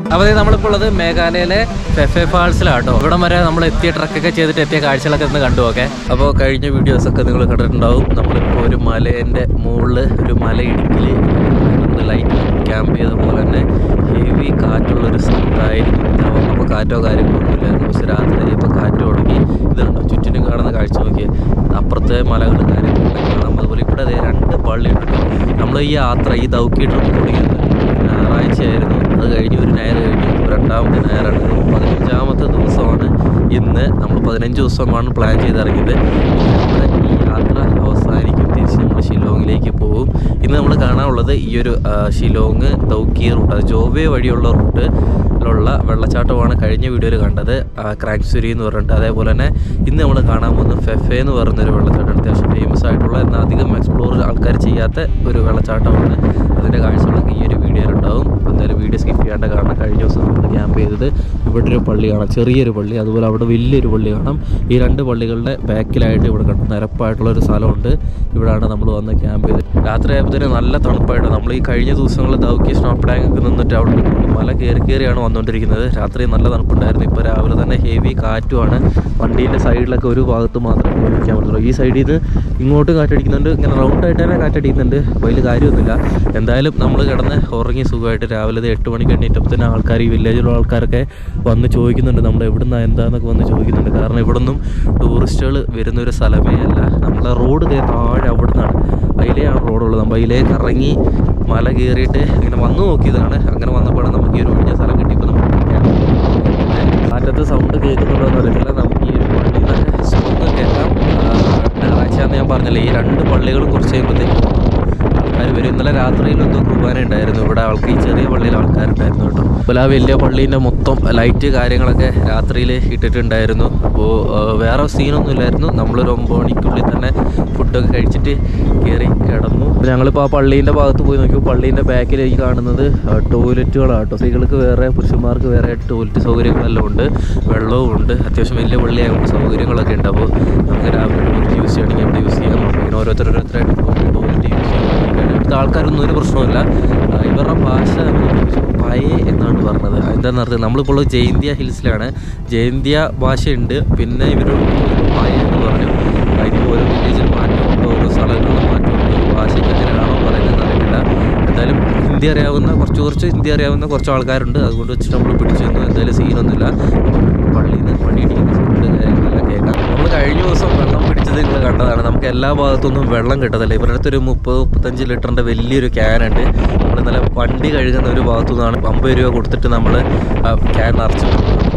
അപ്പോൾ നമ്മളിപ്പോൾ ഉള്ളത് മേഘാലയയിലെ ഫെഫെ ഫാൾസിലാട്ടോ. ഇവിടം വരെ നമ്മൾ എത്തിയ ട്രക്കൊക്കെ ചെയ്തിട്ട് എത്തിയ കാഴ്ചകളൊക്കെ ഒന്ന് കണ്ടു. ഓക്കെ, അപ്പോൾ കഴിഞ്ഞ വീഡിയോസൊക്കെ നിങ്ങൾ കണ്ടിട്ടുണ്ടാവും. നമ്മളിപ്പോൾ ഒരു മലേൻ്റെ മുകളിൽ ഒരു മലയിടുക്കിൽ ലൈറ്റ് ക്യാമ്പ് ചെയ്ത പോലെ തന്നെ ഹെവി കാറ്റുള്ളൊരു സ്ഥലത്തായിരുന്നു. അപ്പോൾ കാറ്റോ കാര്യങ്ങളൊന്നും ഇല്ലായിരുന്നു. പക്ഷെ രാത്രി ഇപ്പോൾ കാറ്റ് തുടങ്ങി. ഇതുണ്ടോ ചുറ്റിനും കാണുന്ന കാഴ്ച നോക്കിയേ, അപ്പുറത്തെ മലകൾ കാര്യങ്ങളൊക്കെ കാണാം. അതുപോലെ ഇവിടെ അതേ 2 പള്ളി ഉണ്ട്. നമ്മൾ ഈ യാത്ര ഈ ദൗക്കി ട്രിപ്പ് തുടങ്ങിയത് ഞായറാഴ്ചയായിരുന്നു. അത് കഴിഞ്ഞ് ഒരു ഞായർ കഴിഞ്ഞു, 2ാമത്തെ ഞായറാണ്. 15ാമത്തെ ദിവസമാണ് ഇന്ന്. നമ്മൾ 15 ദിവസമാണ് പ്ലാൻ ചെയ്തിറങ്ങിയത്. നമ്മുടെ ഈ യാത്ര അവസാനിക്കും. തിരിച്ച് നമ്മൾ ഷിലോങ്ങിലേക്ക് പോകും. ഇന്ന് നമ്മൾ കാണാനുള്ളത് ഈ ഒരു ഷിലോങ് ദൗക്കി റൂട്ട്, അത് ജോബെ വഴിയുള്ള റൂട്ടിലുള്ള വെള്ളച്ചാട്ടമാണ് കഴിഞ്ഞ വീഡിയോയിൽ കണ്ടത്, ക്രാങ്സുരി എന്ന് പറഞ്ഞിട്ട്. അതേപോലെ തന്നെ ഇന്ന് നമ്മൾ കാണാൻ പോകുന്നത് ഫെഫെ എന്ന് പറയുന്നൊരു വെള്ളച്ചാട്ടം. അത്യാവശ്യം ഫേമസ് ആയിട്ടുള്ള എന്നാൽ അധികം എക്സ്പ്ലോർ ആൾക്കാർ ചെയ്യാത്ത ഒരു വെള്ളച്ചാട്ടമാണ്. അതിൻ്റെ കാഴ്ചകളൊക്കെ ഈ ഒരു വീഡിയോയിലുണ്ടാവും. എന്തായാലും വീഡിയോ സ്കിപ്പ് ചെയ്യാണ്ട് കാണാം. കഴിഞ്ഞ ദിവസം നമ്മൾ ക്യാമ്പ് ചെയ്തത് ഇവിടെ ഒരു പള്ളി കാണാം, ചെറിയൊരു പള്ളി. അതുപോലെ അവിടെ വലിയൊരു പള്ളി കാണാം. ഈ 2 പള്ളികളുടെ ബാക്കിലായിട്ട് ഇവിടെ കണ്ടു നിരപ്പായിട്ടുള്ളൊരു സ്ഥലമുണ്ട്. ഇവിടെയാണ് നമ്മൾ വന്ന് ക്യാമ്പ് ചെയ്തത്. രാത്രി ആയപ്പോഴത്തേന് നല്ല തണുപ്പായിട്ട് നമ്മൾ ഈ കഴിഞ്ഞ ദിവസങ്ങളിൽ ദൗക്കി സ്നോപ്പിടാങ്ങൊക്കെ നിന്നിട്ട് അവിടെ മല കയറിയാണ് വന്നുകൊണ്ടിരിക്കുന്നത്. രാത്രി നല്ല തണുപ്പുണ്ടായിരുന്നു. ഇപ്പോൾ രാവിലെ തന്നെ ഹെവി കാറ്റുമാണ്. വണ്ടീൻ്റെ സൈഡിലൊക്കെ ഒരു ഭാഗത്ത് മാത്രമേ നിൽക്കാൻ പറ്റുള്ളൂ. ഈ സൈഡിൽ നിന്ന് ഇങ്ങോട്ട് കാറ്റടിക്കുന്നുണ്ട്, ഇങ്ങനെ റൗണ്ടായിട്ട് തന്നെ കാറ്റടിക്കുന്നുണ്ട്. അപ്പോൾ അതിൽ കാര്യമൊന്നുമില്ല. എന്തായാലും നമ്മൾ കിടന്ന് ഉറങ്ങി സുഖമായിട്ട് രാവിലെ 8 മണിക്ക് എണ്ണീറ്റപ്പോൾ തന്നെ ആൾക്കാർ, ഈ വില്ലേജിലുള്ള ആൾക്കാരൊക്കെ വന്ന് ചോദിക്കുന്നുണ്ട് നമ്മൾ എവിടുന്നാണ് എന്താണെന്നൊക്കെ വന്ന് ചോദിക്കുന്നുണ്ട്. കാരണം ഇവിടെ നിന്നും ടൂറിസ്റ്റുകൾ വരുന്നൊരു സ്ഥലമേ അല്ല. നമ്മളെ റോഡ് താഴെ അവിടെ നിന്നാണ്, അതിലെയാണ് റോഡുള്ളത്. നമ്മൾ അതിലേക്ക് ഇറങ്ങി മല കയറിയിട്ട് ഇങ്ങനെ വന്നു നോക്കിയതാണ്. അങ്ങനെ വന്നപ്പോഴാണ് നമുക്ക് ഈ ഒരു ഒഴിഞ്ഞ സ്ഥലം കിട്ടിയപ്പോൾ നമുക്ക് കാറ്റത്ത് സൗണ്ട് കേൾക്കുന്നുണ്ടോയെന്ന് അറിയില്ല. നമുക്ക് ഈ ഒരു പള്ളിയിൽ നിന്നൊക്കെ സൗണ്ട് കേൾക്കാം. ഞായറാഴ്ചയാണെന്ന് ഞാൻ പറഞ്ഞില്ലേ, ഈ 2 പള്ളികളും കുറച്ച് കഴിയുമ്പോഴത്തേക്കും ആൾക്കാർ വരും. ഇന്നലെ രാത്രിയിൽ എന്തോ കുർബാന ഉണ്ടായിരുന്നു ഇവിടെ. ആൾക്ക് ഈ ചെറിയ പള്ളിയിൽ ആൾക്കാരുണ്ടായിരുന്നു കേട്ടോ. അപ്പോൾ ആ വലിയ പള്ളീൻ്റെ മൊത്തം ലൈറ്റ് കാര്യങ്ങളൊക്കെ രാത്രിയിൽ ഇട്ടിട്ടുണ്ടായിരുന്നു. അപ്പോൾ വേറെ സീനൊന്നും ഇല്ലായിരുന്നു. നമ്മളൊരു 9 മണിക്കുള്ളിൽ തന്നെ ഫുഡൊക്കെ കഴിച്ചിട്ട് കയറി കിടന്നു. ഞങ്ങളിപ്പോൾ ആ പള്ളീൻ്റെ ഭാഗത്ത് പോയി നോക്കിയപ്പോൾ പള്ളീൻ്റെ ബാക്കിലേക്ക് കാണുന്നത് ടോയ്ലറ്റുകളാണ് കേട്ടോ. സ്ത്രീകൾക്ക് വേറെ പുരുഷന്മാർക്ക് വേറെ ടോയ്ലറ്റ് സൗകര്യങ്ങളെല്ലാം ഉണ്ട്, വെള്ളവും ഉണ്ട്. അത്യാവശ്യം വലിയ പള്ളിയായതുകൊണ്ട് സൗകര്യങ്ങളൊക്കെ ഉണ്ട്. അപ്പോൾ നമുക്ക് രാവിലെ ടോയ്ലറ്റ് യൂസ് ചെയ്യണമെങ്കിൽ അവിടെ യൂസ് ചെയ്യാൻ നോക്കാം. ഇങ്ങനെ ഓരോരുത്തരായിട്ട് ടോയ്ലറ്റ് യൂസ് ചെയ്യാൻ നോക്കിയാണ്. ഇവിടുത്തെ ആൾക്കാരൊന്നും ഒരു പ്രശ്നമില്ല. ഇവരുടെ ഭാഷ പയെ എന്നാണ് പറഞ്ഞത്. എന്താണെന്ന് പറഞ്ഞാൽ നമ്മളിപ്പോൾ ജയന്തിയ ഹിൽസിലാണ്. ജയന്തിയ ഭാഷയുണ്ട്, പിന്നെ ഇവരോട് പയെ എന്ന് പറഞ്ഞു. അതിന് ഓരോ വില്ലേജിൽ മാറ്റമുണ്ട്, ഓരോ സ്ഥലങ്ങളിലും മാറ്റമുണ്ട്. ഭാഷയ്ക്ക് എങ്ങനെയാണോ പറയുന്നത് അറിയില്ല. എന്തായാലും ഹിന്ദി അറിയാവുന്ന കുറച്ച് ഹിന്ദി അറിയാവുന്ന കുറച്ച് ആൾക്കാരുണ്ട്. അതുകൊണ്ട് വെച്ചിട്ട് നമ്മൾ പിടിച്ചു തന്നു. എന്തായാലും സീനൊന്നുമില്ല. പള്ളിയിൽ നിന്ന് പണിയിടിക്കുന്ന സൗണ്ട് കാര്യങ്ങളെല്ലാം കേൾക്കാം. നമ്മൾ കഴിഞ്ഞ ദിവസം വെള്ളം പിടിച്ചത് നിങ്ങൾ കണ്ടതാണ്. നമുക്ക് എല്ലാ ഭാഗത്തൊന്നും വെള്ളം കിട്ടത്തില്ല. ഇവരുടെ അടുത്തൊരു 30-35 ലിറ്ററിൻ്റെ വലിയൊരു ക്യാനുണ്ട്. നമ്മൾ ഇന്നലെ വണ്ടി കഴുകുന്ന ഒരു ഭാഗത്തു നിന്നാണ് 50 രൂപ കൊടുത്തിട്ട് നമ്മൾ ക്യാൻ നിറച്ചു.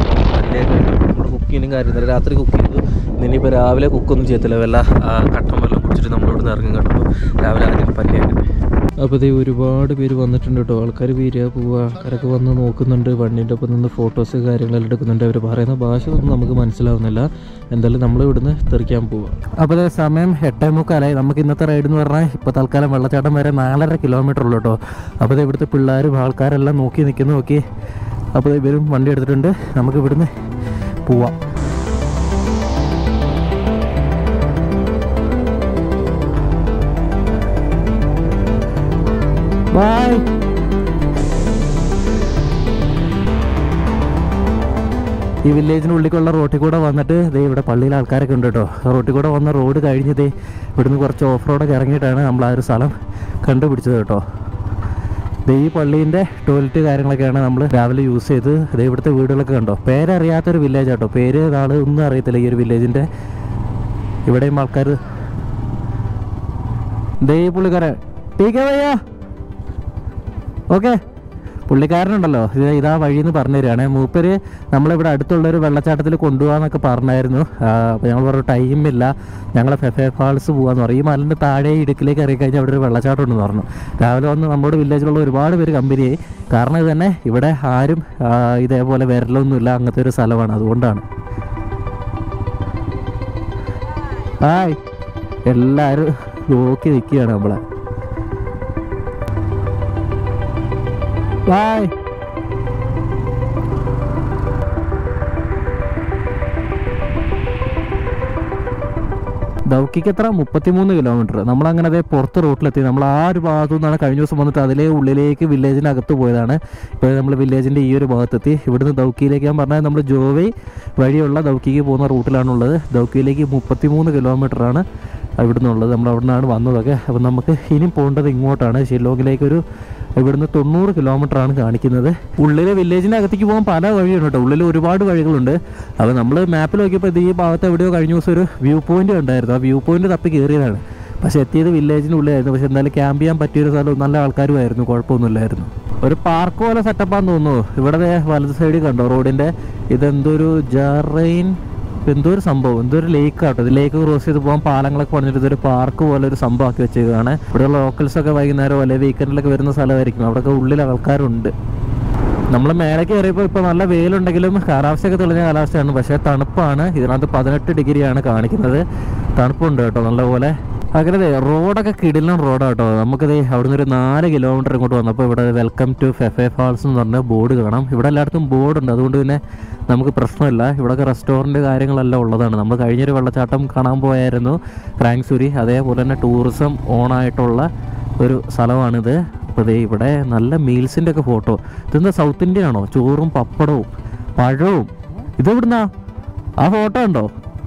നമ്മൾ കുക്ക് ചെയ്യുന്ന കാര്യം രാത്രി കുക്ക് ചെയ്തു. ഇനിയിപ്പോൾ രാവിലെ കുക്കൊന്നും ചെയ്യത്തില്ല. വല്ല കട്ടൻ വെള്ളം കുടിച്ചിട്ട് നമ്മളിവിടെ നിന്ന് ഇറങ്ങി കേട്ടപ്പോൾ രാവിലെ ആദ്യം പല്ലിയാക്കട്ടെ. അപ്പോൾ ഇത് ഒരുപാട് പേര് വന്നിട്ടുണ്ട് കേട്ടോ. ആൾക്കാർ വരിക പോവുക, ആൾക്കാരൊക്കെ വന്ന് നോക്കുന്നുണ്ട്. വണ്ടീൻ്റെ ഒപ്പം നിന്ന് ഫോട്ടോസ് കാര്യങ്ങളെല്ലാം എടുക്കുന്നുണ്ട്. അവർ പറയുന്ന ഭാഷ ഒന്നും നമുക്ക് മനസ്സിലാവുന്നില്ല. എന്തായാലും നമ്മൾ ഇവിടുന്ന് തെറിക്കാൻ പോവുക. അപ്പോൾ സമയം 8:45. നമുക്ക് ഇന്നത്തെ റൈഡ് എന്ന് പറഞ്ഞാൽ ഇപ്പോൾ തൽക്കാലം വെള്ളച്ചാട്ടം വരെ 4.5 കിലോമീറ്റർ ഉള്ളൂ കേട്ടോ. അപ്പോൾ ഇവിടുത്തെ പിള്ളേരും ആൾക്കാരെല്ലാം നോക്കി നിൽക്കുന്നു. നോക്കി, അപ്പോൾ ഇവരും വണ്ടി എടുത്തിട്ടുണ്ട്. നമുക്ക് ഇവിടുന്ന് പോവാം. ബൈ. ഈ വില്ലേജിനുള്ളിലേക്കുള്ള റോട്ടിൽ കൂടെ വന്നിട്ട് ദേ ഇവിടെ പള്ളിയിലെ ആൾക്കാരൊക്കെ ഉണ്ട് കേട്ടോ. റോട്ടിൽ കൂടെ വന്ന റോഡ് കഴിഞ്ഞ് ദേ ഇവിടുന്ന് കുറച്ച് ഓഫ് റോഡൊക്കെ ഇറങ്ങിയിട്ടാണ് നമ്മൾ ആ ഒരു സ്ഥലം കണ്ടുപിടിച്ചത് കേട്ടോ. ദേ ഈ പള്ളീൻ്റെ ടോയ്ലറ്റ് കാര്യങ്ങളൊക്കെയാണ് നമ്മൾ രാവിലെ യൂസ് ചെയ്ത്. ദേ ഇവിടുത്തെ വീടുകളൊക്കെ കണ്ടോ. പേരറിയാത്തൊരു വില്ലേജ് കേട്ടോ. പേര് നാളെ ഒന്നും അറിയത്തില്ല ഈ ഒരു വില്ലേജിൻ്റെ. ഇവിടെയും ആൾക്കാർ ദേ പുള്ളിക്കാരൻ ടീക്കാ വയ്യ. ഓക്കെ, പുള്ളിക്കാരനുണ്ടല്ലോ ഇതാ വഴിയെന്ന് പറഞ്ഞു തരികയാണ്. മൂപ്പര് നമ്മളിവിടെ അടുത്തുള്ളൊരു വെള്ളച്ചാട്ടത്തിൽ കൊണ്ടുപോകാമെന്നൊക്കെ പറഞ്ഞായിരുന്നു. അപ്പോൾ ഞങ്ങൾ പറഞ്ഞു ടൈമില്ല, ഞങ്ങൾ ഫെഫെ ഫാൾസ് പോകാമെന്ന് പറയും. ഈ മലിൻ്റെ താഴെ ഇടുക്കിലേക്ക് ഇറങ്ങി കഴിഞ്ഞാൽ അവിടെ ഒരു വെള്ളച്ചാട്ടം ഉണ്ടെന്ന് പറഞ്ഞു. രാവിലെ വന്ന് നമ്മുടെ വില്ലേജിലുള്ള ഒരുപാട് പേര് കമ്പനിയായി. കാരണം ഇത് തന്നെ ഇവിടെ ആരും ഇതേപോലെ വരലൊന്നുമില്ല, അങ്ങനത്തെ ഒരു സ്ഥലമാണ്. അതുകൊണ്ടാണ്. ഹായ്, എല്ലാവരും നോക്കി നിൽക്കുകയാണ് നമ്മളെ. ബായ്. ദൗക്കിക്ക് എത്ര 33 കിലോമീറ്റർ. നമ്മളങ്ങനെ അതേ പുറത്ത് റൂട്ടിലെത്തി. നമ്മൾ ആ ഒരു ഭാഗത്തു നിന്നാണ് കഴിഞ്ഞ ദിവസം വന്നിട്ട് അതിലെ ഉള്ളിലേക്ക് വില്ലേജിൻ്റെ അകത്ത് പോയതാണ്. ഇപ്പോൾ നമ്മൾ വില്ലേജിൻ്റെ ഈ ഒരു ഭാഗത്തെത്തി. ഇവിടുന്ന് ദൗക്കിയിലേക്ക് ഞാൻ പറഞ്ഞാൽ നമ്മൾ ജോവൈ വഴിയുള്ള ദൗക്കിക്ക് പോകുന്ന റൂട്ടിലാണുള്ളത്. ദൗക്കിയിലേക്ക് 33 കിലോമീറ്ററാണ് ഇവിടുന്ന് ഉള്ളത്. നമ്മൾ അവിടെ നിന്നാണ് വന്നതൊക്കെ. അപ്പം നമുക്ക് ഇനിയും പോകേണ്ടത് ഇങ്ങോട്ടാണ്, ഷില്ലോങ്ങിലേക്കൊരു ഇവിടുന്ന് 90 കിലോമീറ്ററാണ് കാണിക്കുന്നത്. ഉള്ളിലെ വില്ലേജിൻ്റെ അകത്തേക്ക് പോകാൻ പല വഴിയുണ്ട് കേട്ടോ. ഉള്ളിൽ ഒരുപാട് വഴികളുണ്ട്. അപ്പോൾ നമ്മൾ മാപ്പിൽ നോക്കിയപ്പോൾ ഈ ഭാഗത്ത് എവിടെയോ കഴിഞ്ഞ ദിവസം ഒരു വ്യൂ പോയിൻ്റ് ഉണ്ടായിരുന്നു. ആ വ്യൂ പോയിൻ്റ് തപ്പി കയറിയതാണ്. പക്ഷേ എത്തിയത് വില്ലേജിൻ്റെ ഉള്ളിലായിരുന്നു. പക്ഷേ എന്തായാലും ക്യാമ്പ് ചെയ്യാൻ പറ്റിയൊരു സ്ഥലം, നല്ല ആൾക്കാരുമായിരുന്നു, കുഴപ്പമൊന്നുമില്ലായിരുന്നു. ഒരു പാർക്ക് പോലെ സെറ്റപ്പാന്ന് തോന്നുന്നു. ഇവിടെ വലത് സൈഡിൽ കണ്ടോ റോഡിൻ്റെ ഇതെന്തൊരു ജറൈൻ എന്തോ ഒരു സംഭവം, എന്തോ ഒരു ലേക്ക് ആട്ടോ. ഇത് ലേക്ക് ക്രോസ് ചെയ്ത് പോകാൻ പാലങ്ങളൊക്കെ പറഞ്ഞിട്ട് ഇതൊരു പാർക്ക് പോലെ ഒരു സംഭവം ആക്കി വെച്ചേക്കാണ്. ഇവിടെയുള്ള ലോക്കൽസൊക്കെ വൈകുന്നേരം അല്ലെങ്കിൽ വീക്കെൻഡിലൊക്കെ വരുന്ന സ്ഥലമായിരിക്കും. അവിടെയൊക്കെ ഉള്ളിൽ ആൾക്കാരുണ്ട്. നമ്മൾ മേലെ കയറിയപ്പോൾ ഇപ്പോൾ നല്ല വെയിലുണ്ടെങ്കിലും കാലാവസ്ഥയൊക്കെ തെളിഞ്ഞ കാലാവസ്ഥയാണ്. പക്ഷേ തണുപ്പാണ്. ഇതിനകത്ത് 18 ഡിഗ്രിയാണ് കാണിക്കുന്നത്. തണുപ്പുണ്ട് കേട്ടോ നല്ലപോലെ. അങ്ങനെ റോഡൊക്കെ കിടിലൻ റോഡാട്ടോ. നമുക്കിത് അവിടുന്ന് ഒരു 4 കിലോമീറ്റർ ഇങ്ങോട്ട് വന്നപ്പോൾ ഇവിടെ വെൽക്കം ടു ഫെഫെ ഫാൾസ് എന്ന് പറഞ്ഞ ബോർഡ് കാണാം. ഇവിടെ എല്ലായിടത്തും ബോർഡുണ്ട്, അതുകൊണ്ട് പിന്നെ നമുക്ക് പ്രശ്നമില്ല. ഇവിടെയൊക്കെ റെസ്റ്റോറൻറ്റ് കാര്യങ്ങളെല്ലാം ഉള്ളതാണ്. നമ്മൾ കഴിഞ്ഞൊരു വെള്ളച്ചാട്ടം കാണാൻ പോയായിരുന്നു, ക്രാങ്സുരി. അതേപോലെ തന്നെ ടൂറിസം ഓണായിട്ടുള്ള ഒരു സ്ഥലമാണിത്. അപ്പോൾ ദേ ഇവിടെ നല്ല മീൽസിൻ്റെ ഒക്കെ ഫോട്ടോ. ഇതെന്താ സൗത്ത് ഇന്ത്യൻ ആണോ? ചോറും പപ്പടവും പഴവും. ഇതെവിടുന്നാ ആ ഫോട്ടോ ഉണ്ടോ?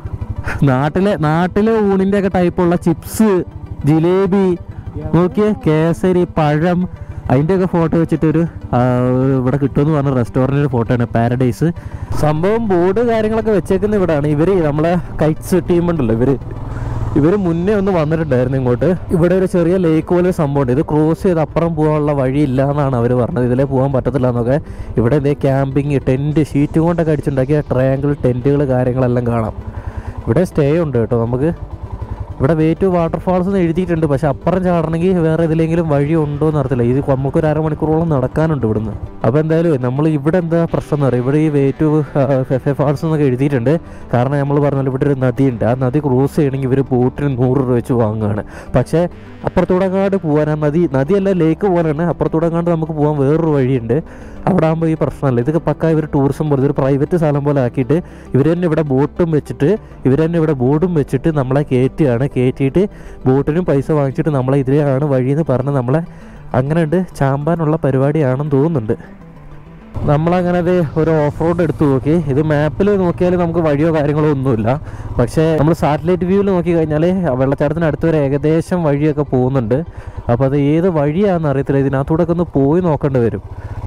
നാട്ടിലെ ഊണിൻ്റെ ഒക്കെ ടൈപ്പുള്ള ചിപ്സ്, ജിലേബി, നോക്കിയേ, കേസരി, പഴം, അതിൻ്റെയൊക്കെ ഫോട്ടോ വെച്ചിട്ടൊരു ഇവിടെ കിട്ടുമെന്ന് പറഞ്ഞ റെസ്റ്റോറൻറ്റിൻ്റെ ഫോട്ടോയാണ്. പാരഡൈസ് സംഭവം. ബോർഡ് കാര്യങ്ങളൊക്കെ വെച്ചേക്കുന്ന ഇവിടെയാണ്. ഇവർ നമ്മളെ കൈറ്റ്സ് ടീമുണ്ടല്ലോ, ഇവർ മുന്നേ ഒന്ന് വന്നിട്ടുണ്ടായിരുന്നു ഇങ്ങോട്ട്. ഇവിടെ ഒരു ചെറിയ ലേക്ക് പോലെ ഒരു സംഭവമുണ്ട്. ഇത് ക്രോസ് ചെയ്ത് അപ്പുറം പോകാനുള്ള വഴിയില്ല എന്നാണ് അവർ പറഞ്ഞത്. ഇതിലേ പോകാൻ പറ്റത്തില്ല എന്നൊക്കെ. ഇവിടെ ഇതേ ക്യാമ്പിങ് ടെൻറ്റ് ഷീറ്റ് കൊണ്ടൊക്കെ അടിച്ചുണ്ടാക്കിയ ട്രയാങ്കിൾ ടെൻറ്റുകൾ കാര്യങ്ങളെല്ലാം കാണാം. ഇവിടെ സ്റ്റേ ഉണ്ട് കേട്ടോ. നമുക്ക് ഇവിടെ വേ ടു വാട്ടർഫാൾസ് എന്ന് എഴുതിയിട്ടുണ്ട്. പക്ഷെ അപ്പുറം ചാടണമെങ്കിൽ വേറെ ഇതിലെങ്കിലും വഴി ഉണ്ടോ എന്ന് അറിയത്തില്ല. ഇത് നമുക്കൊരു അരമണിക്കൂറോളം നടക്കാനുണ്ട് ഇവിടുന്ന്. അപ്പോൾ എന്തായാലും നമ്മൾ ഇവിടെ എന്താ പ്രശ്നം എന്ന് പറയും, ഇവിടെ ഈ വേ ടു ഫെഫെ ഫാൾസ് എന്നൊക്കെ എഴുതിയിട്ടുണ്ട്. കാരണം നമ്മൾ പറഞ്ഞാൽ ഇവിടെ ഒരു നദിയുണ്ട്. ആ നദി ക്രോസ് ചെയ്യണമെങ്കിൽ ഇവർ ബോട്ടിന് 100 രൂപ വെച്ച് വാങ്ങുകയാണ്. പക്ഷേ അപ്പുറത്തൂടെങ്ങാണ്ട് പോകാൻ, ആ നദിയല്ല ലേക്ക് പോകാനാണ്. അപ്പുറത്തൂടെങ്ങാണ്ട് നമുക്ക് പോകാൻ വേറൊരു വഴിയുണ്ട്. അവിടെ ആകുമ്പോൾ ഈ പ്രശ്നമല്ല. ഇതൊക്കെ പക്ക ഇവർ ടൂറിസം പോലെ ഒരു പ്രൈവറ്റ് സ്ഥലം പോലെ ആക്കിയിട്ട് ഇവർ തന്നെ ഇവിടെ ബോട്ടും വെച്ചിട്ട് ബോർഡും വെച്ചിട്ട് നമ്മളെ കയറ്റിയിട്ട് ബോട്ടിനും പൈസ വാങ്ങിച്ചിട്ട് നമ്മളെ ഇതിലെയാണ് വഴിയെന്ന് പറഞ്ഞ് നമ്മളെ അങ്ങനെ ഉണ്ട് ചാമ്പാനുള്ള പരിപാടിയാണെന്ന് തോന്നുന്നുണ്ട്. നമ്മളങ്ങനെ ഒരു ഓഫ് റോഡ് എടുത്തു നോക്കി. ഇത് മാപ്പിൽ നോക്കിയാൽ നമുക്ക് വഴിയോ കാര്യങ്ങളോ ഒന്നുമില്ല. പക്ഷേ നമ്മൾ സാറ്റലൈറ്റ് വ്യൂവിൽ നോക്കി കഴിഞ്ഞാൽ വെള്ളച്ചാട്ടത്തിന് അടുത്ത് വരെ ഏകദേശം വഴിയൊക്കെ പോകുന്നുണ്ട്. അപ്പോൾ അത് ഏത് വഴിയാണെന്ന് അറിയത്തില്ല. ഇതിനകത്തൂടെ ഒക്കെ ഒന്ന് പോയി നോക്കേണ്ടി വരും.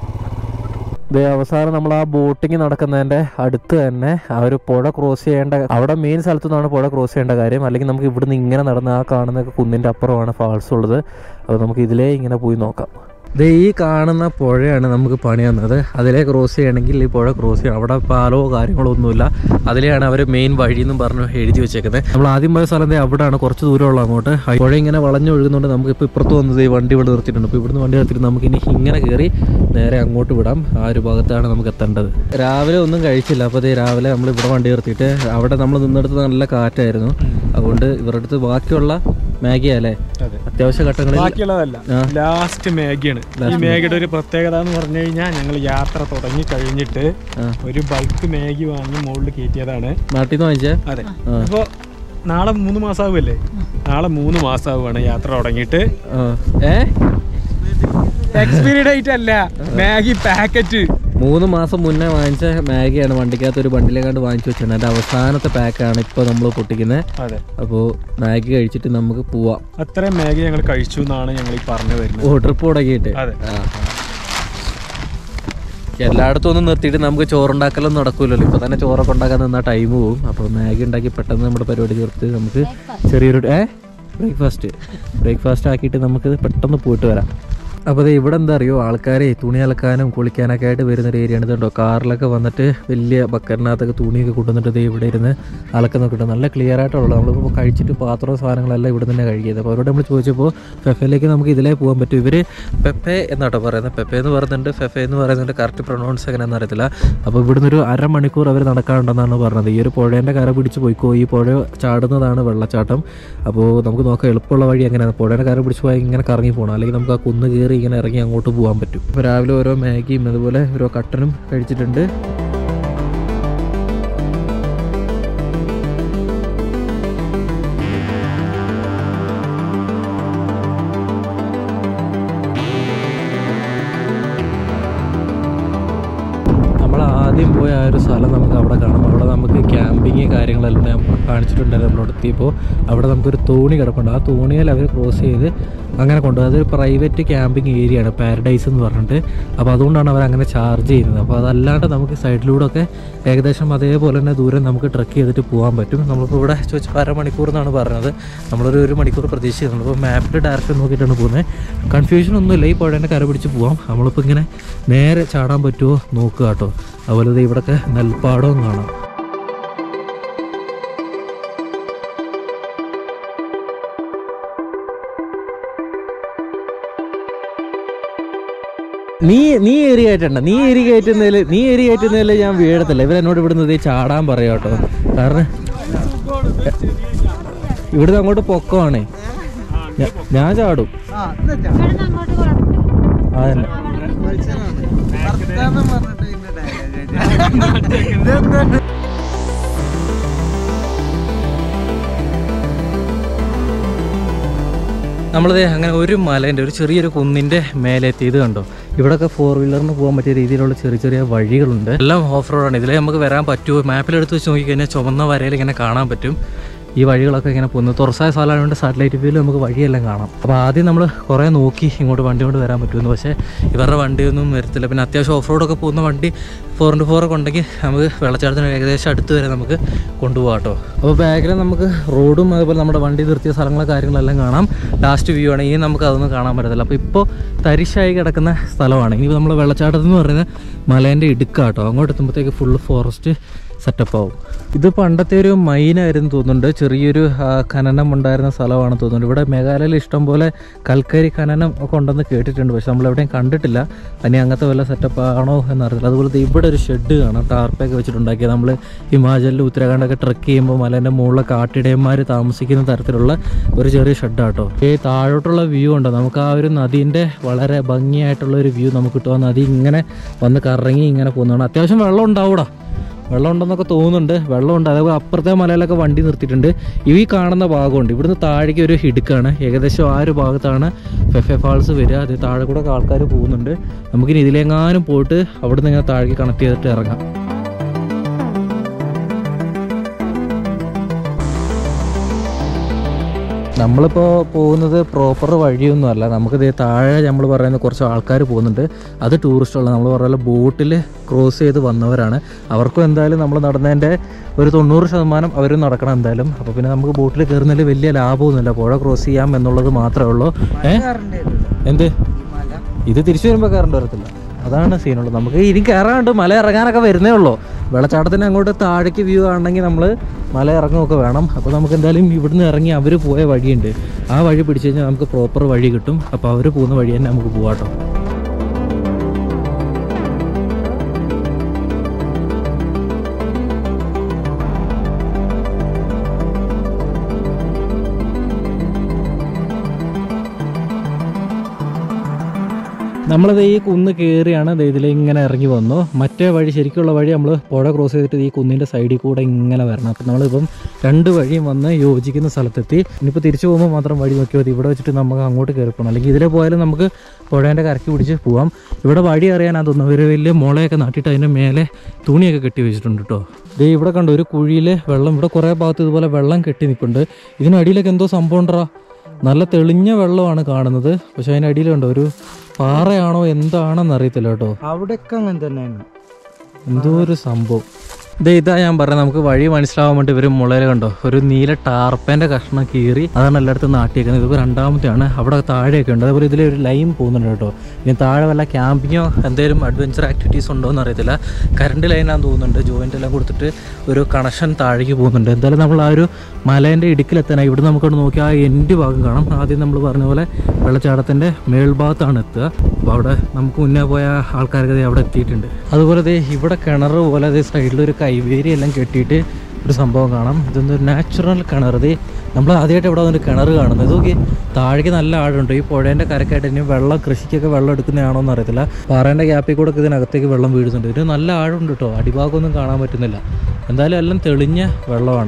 അവസാനം നമ്മൾ ആ ബോട്ടിങ് നടക്കുന്നതിൻ്റെ അടുത്ത് തന്നെ ആ ഒരു പുഴ ക്രോസ് ചെയ്യേണ്ട, അവിടെ മെയിൻ സ്ഥലത്തു നിന്നാണ് പുഴ ക്രോസ് ചെയ്യേണ്ട കാര്യം. അല്ലെങ്കിൽ നമുക്ക് ഇവിടുന്ന് ഇങ്ങനെ നടന്ന് ആ കാണുന്ന കുന്നിൻ്റെ അപ്പുറമാണ് ഫാൾസ് ഉള്ളത്. അപ്പോൾ നമുക്ക് ഇതിലേ ഇങ്ങനെ പോയി നോക്കാം. ഈ കാണുന്ന പുഴയാണ് നമുക്ക് പണി തന്നത്. അതിലേ ക്രോസ് ചെയ്യണമെങ്കിൽ ഈ പുഴ ക്രോസ് ചെയ്യണം. അവിടെ പാലോ കാര്യങ്ങളോ ഒന്നുമില്ല. അതിലെയാണ് അവർ മെയിൻ വഴി എന്നും പറഞ്ഞ് എഴുതി വെച്ചേക്കുന്നത്. നമ്മൾ ആദ്യം പോയ സ്ഥലം അവിടെയാണ്, കുറച്ച് ദൂരമുള്ള അങ്ങോട്ട്. പുഴ ഇങ്ങനെ വളഞ്ഞൊഴുകുന്നുണ്ട്. നമുക്കിപ്പോൾ ഇപ്പുറത്ത് വന്നത് ഈ വണ്ടി ഇവിടെ നിർത്തിയിട്ടുണ്ട്. അപ്പോൾ ഇവിടുന്ന് വണ്ടി നിർത്തിയിട്ട് നമുക്കിനി ഇങ്ങനെ കയറി നേരെ അങ്ങോട്ട് വിടാം. ആ ഒരു ഭാഗത്താണ് നമുക്ക് എത്തേണ്ടത്. രാവിലെ ഒന്നും കഴിച്ചില്ല. അപ്പോൾ രാവിലെ നമ്മൾ ഇവിടെ വണ്ടി നിർത്തിയിട്ട് അവിടെ നമ്മൾ നിന്നെടുത്ത് നല്ല കാറ്റായിരുന്നു. അതുകൊണ്ട് ഇവരുടെ അടുത്ത് ബാക്കിയുള്ള മാഗി അല്ലേ അത്യാവശ്യ ഘട്ടങ്ങളിൽ ബാക്കിയുള്ളതല്ല, ലാസ്റ്റ് മാഗിയാണ്. ഈ മാഗിയുടെ ഒരു പ്രത്യേകത എന്ന് പറഞ്ഞു കഴിഞ്ഞാൽ ഞങ്ങൾ യാത്ര തുടങ്ങി കഴിഞ്ഞിട്ട് ഒരു ബൾക്ക് മാഗി വാങ്ങി മുകളിൽ കയറ്റിയതാണ്. നാട്ടിൽ നിന്ന് വാങ്ങിച്ചേ? അതെ. അപ്പോൾ നാളെ 3 മാസമാവുമല്ലേ? നാളെ 3 മാസമാവുകയാണ് യാത്ര തുടങ്ങിയിട്ട്. എക്സ്പയറി ഡേറ്റ് അല്ല, മാഗി പാക്കറ്റ് 3 മാസം മുന്നേ വാങ്ങിച്ച മാഗിയാണ്. വണ്ടിക്കകത്ത് ഒരു ബണ്ടിലേക്കാണ്ട് വാങ്ങിച്ചു വെച്ചാണ്. അതിന്റെ അവസാനത്തെ പാക്കാണ് ഇപ്പൊ നമ്മൾ പൊട്ടിക്കുന്നത്. അതെ. അപ്പോൾ മാഗി കഴിച്ചിട്ട് നമുക്ക് പോവാം. അത്രയും മാഗി ഞങ്ങൾ കഴിച്ചു എന്നാണ് ഞങ്ങൾ ഈ പറഞ്ഞു വരുന്നത്. ഓ, ട്രിപ്പ് തുടങ്ങിയിട്ട്. എല്ലായിടത്തും ഒന്നും നിർത്തിയിട്ട് നമുക്ക് ചോറുണ്ടാക്കലൊന്നും നടക്കൂലല്ലോ. ഇപ്പൊ തന്നെ ചോറൊക്കെ ഉണ്ടാക്കാൻ നിന്നാൽ ടൈം പോവും. അപ്പോൾ മാഗി ഉണ്ടാക്കി പെട്ടെന്ന് നമ്മുടെ പരിപാടി തീർത്ത് നമുക്ക് ചെറിയൊരു ബ്രേക്ക്ഫാസ്റ്റ് ആക്കിയിട്ട് നമുക്ക് പെട്ടെന്ന് പോയിട്ട് വരാം. അപ്പോൾ ഇവിടെ എന്താ അറിയോ, ആൾക്കാരെ തുണി അലക്കാനും കുളിക്കാനൊക്കെ ആയിട്ട് വരുന്നൊരു ഏരിയ ആണ്. ഇതുണ്ടോ, കാറിലൊക്കെ വന്നിട്ട് വലിയ ബക്കറിനകത്തൊക്കെ തുണിയൊക്കെ കൊണ്ടുവന്നിട്ട് ഇവിടെ ഇരുന്ന് അലക്കുന്നൊക്കെ ഉണ്ട്. നല്ല ക്ലിയർ ആയിട്ടുള്ളത്. നമ്മളിപ്പോൾ കഴിച്ചിട്ട് പാത്രവും സാധനങ്ങളെല്ലാം ഇവിടെ തന്നെ കഴിക്കുന്നത്. അപ്പോൾ അവരോട് നമ്മൾ ചോദിച്ചപ്പോൾ ഫെഫയിലേക്ക് നമുക്ക് ഇതിലേ പോകാൻ പറ്റും. ഇവർ പെപ്പെ എന്നാട്ടോ പറയുന്നത്. പെപ്പെ എന്ന് പറയുന്നുണ്ട്, ഫെഫെ എന്ന് പറയുന്നുണ്ട്. കറക്റ്റ് പ്രൊണൗൺസ് എങ്ങനെയാണെന്ന് അറിയത്തില്ല. അപ്പോൾ ഇവിടുന്ന് ഒരു അരമണിക്കൂർ അവർ നടക്കാനുണ്ടെന്നാണ് പറഞ്ഞത്. ഈ ഒരു പുഴേൻ്റെ കര പിടിച്ച് പോയിക്കോ. ഈ പുഴ ചാടുന്നതാണ് വെള്ളച്ചാട്ടം. അപ്പോൾ നമുക്ക് നോക്കാം എളുപ്പമുള്ള വഴി എങ്ങനെയാണ്. പുഴേൻ്റെ കര പിടിച്ച് പോയാൽ ഇങ്ങനെ കറങ്ങി പോകണം. അല്ലെങ്കിൽ നമുക്ക് ആ കുന്ന് കയറി ഇങ്ങനെ ഇറങ്ങി അങ്ങോട്ട് പോകാൻ പറ്റും. അപ്പോൾ രാവിലെ ഓരോ മാഗിയും അതുപോലെ ഓരോ കട്ടനും കഴിച്ചിട്ടുണ്ട്. ആദ്യം പോയ ആ ഒരു സ്ഥലം നമുക്ക് അവിടെ കാണാം. അവിടെ നമുക്ക് ക്യാമ്പിങ് കാര്യങ്ങളെല്ലാം ഞാൻ കാണിച്ചിട്ടുണ്ടായിരുന്നു. നമ്മളോട് എത്തിയപ്പോൾ അവിടെ നമുക്കൊരു തോണി കിടപ്പുണ്ട്. ആ തോണിയിൽ അവർ ക്രോസ് ചെയ്ത് അങ്ങനെ കൊണ്ടുപോകും. അതൊരു പ്രൈവറ്റ് ക്യാമ്പിംഗ് ഏരിയയാണ്, പാരഡൈസ് എന്ന് പറഞ്ഞിട്ട്. അപ്പോൾ അതുകൊണ്ടാണ് അവർ അങ്ങനെ ചാർജ് ചെയ്യുന്നത്. അപ്പോൾ അതല്ലാണ്ട് നമുക്ക് സൈഡിലൂടെ ഒക്കെ ഏകദേശം അതേപോലെ തന്നെ ദൂരം നമുക്ക് ട്രക്ക് ചെയ്തിട്ട് പോകാൻ പറ്റും. നമ്മളിപ്പോൾ ഇവിടെ ചോദിച്ചപ്പോൾ അരമണിക്കൂർ എന്നാണ് പറഞ്ഞത്. നമ്മളൊരു 1 മണിക്കൂർ പ്രതീക്ഷിക്കുന്നുണ്ട്. അപ്പോൾ മാപ്പിൽ ഡയറക്റ്റ് നോക്കിയിട്ടാണ് പോകുന്നത്. കൺഫ്യൂഷൻ ഒന്നുമില്ല, ഈ പുഴേൻ്റെ കര പിടിച്ച് പോകാം. നമ്മളിപ്പോൾ ഇങ്ങനെ നേരെ ചാടാൻ പറ്റുമോ നോക്കുക കേട്ടോ. അതുപോലെ ഇവിടെയൊക്കെ നെൽപ്പാടവും കാണാം. നീ ഏരി കയറ്റണ്ട. നീ ഏരി കയറ്റുന്നതിൽ ഞാൻ വീഴത്തില്ല. ഇവരെന്നോട് ഇവിടുന്ന് ചാടാൻ പറയാം കേട്ടോ. കാരണം ഇവിടുന്ന് അങ്ങോട്ട് പൊക്കമാണേ. ഞാൻ ചാടും. അതന്നെ. നമ്മളിത് അങ്ങനെ ഒരു മലേൻ്റെ ഒരു ചെറിയൊരു കുന്നിൻ്റെ മേലെ എത്തിയത് കണ്ടോ. ഇവിടെയൊക്കെ 4 വീലറിന് പോകാൻ പറ്റിയ രീതിയിലുള്ള ചെറിയ ചെറിയ വഴികളുണ്ട്. എല്ലാം ഓഫ് റോഡാണ്. ഇതിൽ നമുക്ക് വരാൻ പറ്റുമോ? മാപ്പിലെടുത്ത് വെച്ച് നോക്കിക്കഴിഞ്ഞാൽ ചുവന്ന വരയിൽ ഇങ്ങനെ കാണാൻ പറ്റും. ഈ വഴികളൊക്കെ ഇങ്ങനെ പോകുന്നത് തുറസായ സ്ഥലമായതുകൊണ്ട് സാറ്റലൈറ്റ് വ്യൂവിൽ നമുക്ക് വഴിയെല്ലാം കാണാം. അപ്പോൾ ആദ്യം നമ്മൾ കുറേ നോക്കി ഇങ്ങോട്ട് വണ്ടി കൊണ്ട് വരാൻ പറ്റുമെന്ന്. പക്ഷേ ഇവരുടെ വണ്ടിയൊന്നും വരത്തില്ല. പിന്നെ അത്യാവശ്യം ഓഫ് റോഡൊക്കെ പോകുന്ന വണ്ടി 4x4 ഒക്കെ ഉണ്ടെങ്കിൽ നമുക്ക് വെള്ളച്ചാട്ടത്തിന് ഏകദേശം അടുത്ത് വരെ നമുക്ക് കൊണ്ടുപോകാം കേട്ടോ. അപ്പോൾ ബാക്കിൽ നമുക്ക് റോഡും അതുപോലെ നമ്മുടെ വണ്ടി നിർത്തിയ സ്ഥലങ്ങളും കാര്യങ്ങളെല്ലാം കാണാം. ലാസ്റ്റ് വ്യൂ ആണ്. ഇനി നമുക്ക് അതൊന്നും കാണാൻ പറ്റത്തില്ല. അപ്പോൾ ഇപ്പോൾ തരിശായി കിടക്കുന്ന സ്ഥലമാണ്. ഇനി നമ്മൾ വെള്ളച്ചാട്ടത്തിൽ എന്ന് പറയുന്നത് മലേൻ്റെ ഇടുക്കാട്ടോ. അങ്ങോട്ട് എത്തുമ്പോഴത്തേക്ക് ഫുള്ള് ഫോറസ്റ്റ് സെറ്റപ്പ് ആവും. ഇത് പണ്ടത്തെ ഒരു മൈനായിരുന്നു തോന്നുന്നുണ്ട്. ചെറിയൊരു ഖനനം ഉണ്ടായിരുന്ന സ്ഥലമാണ് തോന്നുന്നുണ്ട്. ഇവിടെ മേഘാലയയിൽ ഇഷ്ടംപോലെ കൽക്കരി ഖനനം ഒക്കെ ഉണ്ടെന്ന് കേട്ടിട്ടുണ്ട്. പക്ഷെ നമ്മളെവിടെയും കണ്ടിട്ടില്ല. ഇനി അങ്ങനത്തെ വല്ല സെറ്റപ്പ് ആണോ എന്നറിയില്ല. അതുപോലെ ഇവിടെ ഒരു ഷെഡ് കാണാം, ടാർപ്പൊക്കെ വെച്ചിട്ടുണ്ടാക്കിയത്. നമ്മൾ ഹിമാചലിൽ ഉത്തരാഖണ്ഡൊക്കെ ട്രക്ക് ചെയ്യുമ്പോൾ മലേൻ്റെ മുകളിലെ കാട്ടിടയന്മാർ താമസിക്കുന്ന തരത്തിലുള്ള ഒരു ചെറിയ ഷെഡാട്ടോ. ഈ താഴോട്ടുള്ള വ്യൂ ഉണ്ടോ, നമുക്ക് ആ ഒരു നദീൻ്റെ വളരെ ഭംഗിയായിട്ടുള്ള ഒരു വ്യൂ നമുക്ക് കിട്ടും. ആ നദി ഇങ്ങനെ വന്ന് കറങ്ങി ഇങ്ങനെ പോകുന്നതാണ്. അത്യാവശ്യം വെള്ളം ഉണ്ടാവൂടാ, വെള്ളം ഉണ്ടെന്നൊക്കെ തോന്നുന്നുണ്ട്. വെള്ളമുണ്ട്. അതേപോലെ അപ്പുറത്തെ മലയിലൊക്കെ വണ്ടി നിർത്തിയിട്ടുണ്ട്. ഈ കാണുന്ന ഭാഗമുണ്ട്. ഇവിടുന്ന് താഴേക്ക് ഒരു ഇടുക്കാണ്. ഏകദേശം ആ ഒരു ഭാഗത്താണ് ഫെഫെ ഫാൾസ് വരിക. അത് താഴെ കൂടെ ആൾക്കാർ പോകുന്നുണ്ട്. നമുക്കിനി ഇതിലെങ്ങാനും പോയിട്ട് അവിടെ നിന്ന് ഇങ്ങനെ താഴേക്ക് കണക്ട് ചെയ്തിട്ട് ഇറങ്ങാം. നമ്മളിപ്പോൾ പോകുന്നത് പ്രോപ്പർ വഴിയൊന്നും അല്ല. നമുക്കിത് താഴെ നമ്മൾ പറയുന്ന കുറച്ച് ആൾക്കാർ പോകുന്നുണ്ട്. അത് ടൂറിസ്റ്റുള്ള നമ്മൾ പറയുന്ന ബോട്ടിൽ ക്രോസ് ചെയ്ത് വന്നവരാണ്. അവർക്കും എന്തായാലും നമ്മൾ നടന്നതിൻ്റെ ഒരു 90% അവരും നടക്കണം എന്തായാലും. അപ്പോൾ പിന്നെ നമുക്ക് ബോട്ടിൽ കയറുന്നതിൽ വലിയ ലാഭമൊന്നുമില്ല. പുഴ ക്രോസ് ചെയ്യാം എന്നുള്ളത് മാത്രമേ ഉള്ളൂ. എന്ത് ഇത് തിരിച്ചു വരുമ്പോൾ കയറേണ്ടി വരത്തില്ല. അതാണ് സീനുള്ളത്. നമുക്ക് ഇനി കയറാണ്ട് മല ഇറങ്ങാനൊക്കെ വരുന്നേ ഉള്ളൂ. വെള്ളച്ചാട്ടത്തിന് അങ്ങോട്ട് താഴേക്ക് വ്യൂ ആണെങ്കിൽ നമ്മൾ മല ഇറങ്ങുമൊക്കെ വേണം. അപ്പോൾ നമുക്ക് എന്തായാലും ഇവിടുന്ന് ഇറങ്ങി അവർ പോയ വഴിയുണ്ട്. ആ വഴി പിടിച്ചു കഴിഞ്ഞാൽ നമുക്ക് പ്രോപ്പർ വഴി കിട്ടും. അപ്പോൾ അവർ പോകുന്ന വഴി തന്നെ നമുക്ക് പോകാട്ടോ. നമ്മളത് ഈ കുന്ന് കയറിയാണ് ഇതിൽ ഇങ്ങനെ ഇറങ്ങി വന്നു. മറ്റേ വഴി ശരിക്കുള്ള വഴി നമ്മൾ പുഴ ക്രോസ് ചെയ്തിട്ട് ഈ കുന്നിൻ്റെ സൈഡിൽ കൂടെ ഇങ്ങനെ വരണം. അപ്പം നമ്മളിപ്പം 2 വഴിയും വന്ന് യോജിക്കുന്ന സ്ഥലത്തെത്തി. ഇനിയിപ്പോൾ തിരിച്ചു പോകുമ്പോൾ മാത്രം വഴി നോക്കിയാൽ മതി. ഇവിടെ വെച്ചിട്ട് നമുക്ക് അങ്ങോട്ട് കയറി പോകണം. അല്ലെങ്കിൽ ഇതിലെ പോയാലും നമുക്ക് പുഴേൻ്റെ കരയ്ക്ക് പിടിച്ച് പോകാം. ഇവിടെ വഴി അറിയാനാണ് തോന്നുന്നു. ഒരു വലിയ മുളയൊക്കെ നാട്ടിയിട്ട് അതിൻ്റെ മേലെ തുണിയൊക്കെ കെട്ടി വെച്ചിട്ടുണ്ട് കേട്ടോ. ദേ ഇവിടെ കണ്ടു ഒരു കുഴിയിൽ വെള്ളം. ഇവിടെ കുറേ ഭാഗത്ത് ഇതുപോലെ വെള്ളം കെട്ടി നിൽക്കുന്നുണ്ട്. ഇതിനടിയിലൊക്കെ എന്തോ സംഭവം ഉണ്ടോ. നല്ല തെളിഞ്ഞ വെള്ളമാണ് കാണുന്നത്. പക്ഷെ അതിനടിയിലുണ്ടോ ഒരു പാറയാണോ എന്താണെന്ന് അറിയത്തില്ല കേട്ടോ. അവിടെയൊക്കെ അങ്ങനെ തന്നെയാണ് എന്തോ ഒരു സംഭവം. ഇതാ ഞാൻ പറഞ്ഞത് നമുക്ക് വഴി മനസ്സിലാവാൻ വേണ്ടി ഇവർ മുളയിൽ കണ്ടോ ഒരു നീല ടാർപ്പേൻ്റെ കഷ്ണം കീറി അതാണ് എല്ലായിടത്തും നാട്ടിയേക്കുന്നത്. ഇതിപ്പോൾ 2ാമത്തെയാണ്. അവിടെ താഴെയൊക്കെ ഉണ്ട്. അതേപോലെ ഇതിലൊരു ലൈൻ പോകുന്നുണ്ട് കേട്ടോ. ഇനി താഴെ വല്ല ക്യാമ്പിങ്ങോ എന്തെങ്കിലും അഡ്വഞ്ചർ ആക്ടിവിറ്റീസ് ഉണ്ടോ എന്ന് അറിയത്തില്ല. കറണ്ട് ലൈനാന്ന് തോന്നുന്നുണ്ട്. ജോയിൻ്റ് എല്ലാം കൊടുത്തിട്ട് ഒരു കണക്ഷൻ താഴേക്ക് പോകുന്നുണ്ട്. എന്തായാലും നമ്മൾ ആ ഒരു മലേൻ്റെ ഇടുക്കിലെത്താനായി. ഇവിടെ നമുക്കവിടെ നോക്കി ആ എൻഡ് ഭാഗം കാണാം. ആദ്യം നമ്മൾ പറഞ്ഞ പോലെ വെള്ളച്ചാട്ടത്തിൻ്റെ മേൽഭാഗത്താണ് എത്തുക. അപ്പോൾ അവിടെ നമുക്ക് മുന്നേ പോയ ആൾക്കാർക്ക് അവിടെ എത്തിയിട്ടുണ്ട്. അതുപോലെ ഇവിടെ കിണർ പോലെ സൈഡിലൊരു കൈവേരി എല്ലാം കെട്ടിയിട്ട് ഒരു സംഭവം കാണാം. ഇതൊന്നൊരു നാച്ചുറൽ കിണർ. നമ്മൾ ആദ്യമായിട്ട് ഇവിടെ വന്നിട്ട് കിണർ കാണുന്നത്. ഇതൊക്കെ താഴേക്ക് നല്ല ആഴമുണ്ട്. ഈ പുഴേൻ്റെ കരക്കായിട്ട് ഇനി വെള്ളം കൃഷിക്കൊക്കെ വെള്ളം എടുക്കുന്നതാണോ എന്ന് അറിയത്തില്ല. പാറേൻ്റെ ഗ്യാപ്പിൽ കൂടെ ഇതിനകത്തേക്ക് വെള്ളം വീഴുന്നുണ്ട്. ഇതിന് നല്ല ആഴമുണ്ട് കേട്ടോ. അടിഭാഗമൊന്നും കാണാൻ പറ്റുന്നില്ല. എന്തായാലും എല്ലാം തെളിഞ്ഞ വെള്ളമാണ്.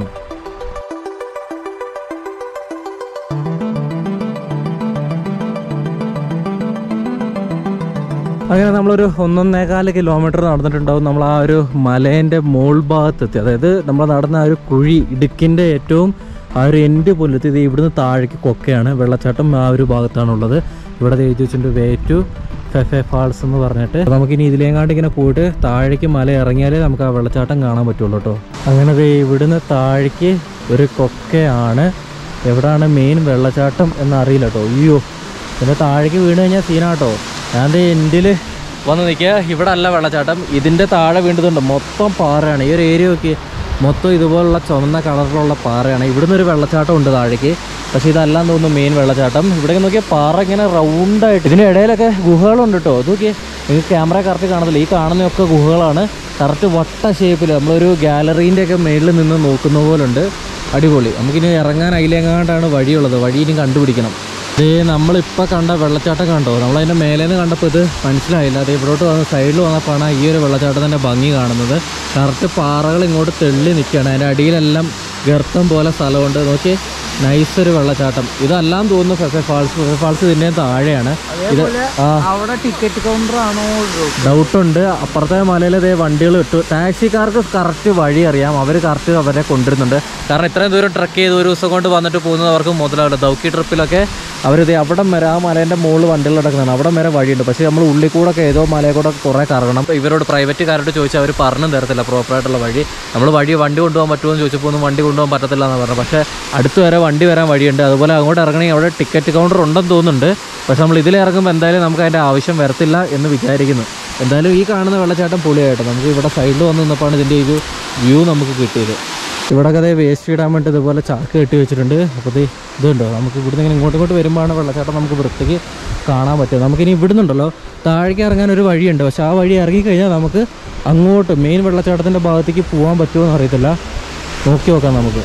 അങ്ങനെ നമ്മളൊരു 1.25 കിലോമീറ്റർ നടന്നിട്ടുണ്ടാവും. നമ്മൾ ആ ഒരു മലേൻ്റെ മോൾ ഭാഗത്തെത്തി. അതായത് നമ്മൾ നടന്ന ആ ഒരു കുഴി ഇടുക്കിൻ്റെ ഏറ്റവും ആ ഒരു എൻഡ് പോലെത്തി. ഇത് ഇവിടുന്ന് താഴേക്ക് കൊക്കയാണ്, വെള്ളച്ചാട്ടം ആ ഒരു ഭാഗത്താണുള്ളത്. ഇവിടെ എഴുതി വെച്ചിട്ടുണ്ട് വേ ടു ഫെഫെ ഫാൾസ് എന്ന് പറഞ്ഞിട്ട്. നമുക്കിനി ഇതിലേങ്ങാണ്ട് ഇങ്ങനെ പോയിട്ട് താഴേക്ക് മല ഇറങ്ങിയാലേ നമുക്ക് ആ വെള്ളച്ചാട്ടം കാണാൻ പറ്റുള്ളൂ കേട്ടോ. അങ്ങനെ ഇവിടുന്ന് താഴേക്ക് ഒരു കൊക്കയാണ്. എവിടെയാണ് മെയിൻ വെള്ളച്ചാട്ടം എന്നറിയില്ല കേട്ടോ. അയ്യോ, പിന്നെ താഴേക്ക് വീണ് കഴിഞ്ഞാൽ സീനാട്ടോ. ഞാൻ എൻഡിൽ വന്ന് നിൽക്കുക. ഇവിടെ അല്ല വെള്ളച്ചാട്ടം, ഇതിൻ്റെ താഴെ വീണ്ടുന്നുണ്ട്. മൊത്തം പാറയാണ്. ഈ ഒരു ഏരിയ നോക്കി മൊത്തം ഇതുപോലുള്ള ചുവന്ന കളറിലുള്ള പാറയാണ്. ഇവിടുന്ന് ഒരു വെള്ളച്ചാട്ടം ഉണ്ട് താഴേക്ക്, പക്ഷേ ഇതെല്ലാം തോന്നുന്നു മെയിൻ വെള്ളച്ചാട്ടം. ഇവിടെ നോക്കിയാൽ പാറ ഇങ്ങനെ റൗണ്ടായിട്ട്, ഇതിൻ്റെ ഇടയിലൊക്കെ ഗുഹകളുണ്ട് കേട്ടോ. അത് നോക്കിയേ, നിങ്ങൾക്ക് ക്യാമറ കറക്റ്റ് കാണത്തില്ല. ഈ കാണുന്നതൊക്കെ ഗുഹകളാണ്. കറക്റ്റ് വട്ട ഷേപ്പിൽ നമ്മളൊരു ഗാലറീൻ്റെ ഒക്കെ മേളിൽ നിന്ന് നോക്കുന്ന പോലെ ഉണ്ട്. അടിപൊളി. നമുക്കിനി ഇറങ്ങാൻ അതിലെങ്ങാണ്ടാണ് വഴിയുള്ളത്. വഴി ഇനി കണ്ടുപിടിക്കണം. നമ്മളിപ്പോൾ കണ്ട വെള്ളച്ചാട്ടം കണ്ടോ, നമ്മളതിൻ്റെ മേലേന്ന് കണ്ടപ്പോൾ ഇത് മനസ്സിലായില്ല. അത് ഇവിടോട്ട് വന്ന് സൈഡിൽ വന്നപ്പോഴാണ് ഈ ഒരു വെള്ളച്ചാട്ടത്തിൻ്റെ ഭംഗി കാണുന്നത്. കറക്റ്റ് പാറകൾ ഇങ്ങോട്ട് തെള്ളി നിൽക്കുകയാണ്. അതിൻ്റെ അടിയിലെല്ലാം ഗർത്തം പോലെ സ്ഥലമുണ്ട്. നോക്കി, നൈസ് ഒരു വെള്ളച്ചാട്ടം. ഇതെല്ലാം തോന്നുന്നു ഫെഫെ ഫാൾസ്. ഫെഫെ ഫാൾസ് ഇതിൻ്റെ താഴെയാണ്. ഇത് അവിടെ ടിക്കറ്റ് കൗണ്ടർ ആണോ ഡൗട്ടുണ്ട്. അപ്പുറത്തെ മലയിൽ ഇതേ വണ്ടികൾ ഇട്ടു. ടാക്സിക്കാർക്ക് കറക്റ്റ് വഴി അറിയാം, അവർ കറക്റ്റ് അവരെ കൊണ്ടുവരുന്നുണ്ട്. കാരണം ഇത്രയും ദൂരം ട്രക്ക് ചെയ്ത് ഒരു ദിവസം കൊണ്ട് വന്നിട്ട് പോകുന്നവർക്ക് മുതലാവില്ല. ദൗക്കി ട്രിപ്പിലൊക്കെ അവരിത് അവിടം വരെ ആ മലേൻ്റെ മുകളിൽ വണ്ടികൾ കിടക്കുന്നതാണ്. അവിടം വരെ വഴിയുണ്ട്. പക്ഷേ നമ്മൾ ഉള്ളിൽ കൂടെ ഒക്കെ ഏതോ മലയിൽ കൂടെ കുറേ കറങ്ങണം. ഇവരോട് പ്രൈവറ്റുകാരോട് ചോദിച്ചാൽ അവർ പറഞ്ഞു തരത്തില്ല പ്രോപ്പറായിട്ടുള്ള വഴി. നമ്മൾ വണ്ടി കൊണ്ടുപോകാൻ പറ്റുമോ എന്ന് ചോദിച്ചപ്പോൾ ഒന്നും വണ്ടി കൊണ്ടുപോകാൻ പറ്റത്തില്ല എന്ന് പറഞ്ഞു. പക്ഷേ അടുത്ത് വരെ വണ്ടി വരാൻ വഴിയുണ്ട്. അതുപോലെ അങ്ങോട്ട് ഇറങ്ങണമെങ്കിൽ അവിടെ ടിക്കറ്റ് കൗണ്ടർ ഉണ്ടെന്ന് തോന്നുന്നുണ്ട്. പക്ഷെ നമ്മൾ ഇതിലിറങ്ങുമ്പോൾ എന്തായാലും നമുക്ക് അതിൻ്റെ ആവശ്യം വരത്തില്ല എന്ന് വിചാരിക്കുന്നു. എന്തായാലും ഈ കാണുന്ന വെള്ളച്ചാട്ടം പൊളിയായിട്ട് നമുക്ക് ഇവിടെ സൈഡിൽ വന്ന് നിന്നപ്പോഴാണ് ഇതിൻ്റെ ഒരു വ്യൂ നമുക്ക് കിട്ടിയത്. ഇവിടെ അതേ വേസ്റ്റ് ഇടാൻ വേണ്ടി ഇതുപോലെ ചാക്ക് കെട്ടി വെച്ചിട്ടുണ്ട്. അപ്പോൾ ഇതുണ്ടോ, നമുക്ക് ഇവിടുന്ന് ഇങ്ങനെ ഇങ്ങോട്ട് വരുമ്പോഴാണ് വെള്ളച്ചാട്ടം നമുക്ക് വൃത്തിക്ക് കാണാൻ പറ്റും. നമുക്കിനി ഇവിടുന്നുണ്ടല്ലോ താഴേക്ക് ഇറങ്ങാൻ ഒരു വഴിയുണ്ട്. പക്ഷെ ആ വഴി ഇറങ്ങിക്കഴിഞ്ഞാൽ നമുക്ക് അങ്ങോട്ട് മെയിൻ വെള്ളച്ചാട്ടത്തിൻ്റെ ഭാഗത്തേക്ക് പോകാൻ പറ്റുമോ എന്ന് അറിയത്തില്ല. നോക്കി നോക്കാം നമുക്ക്.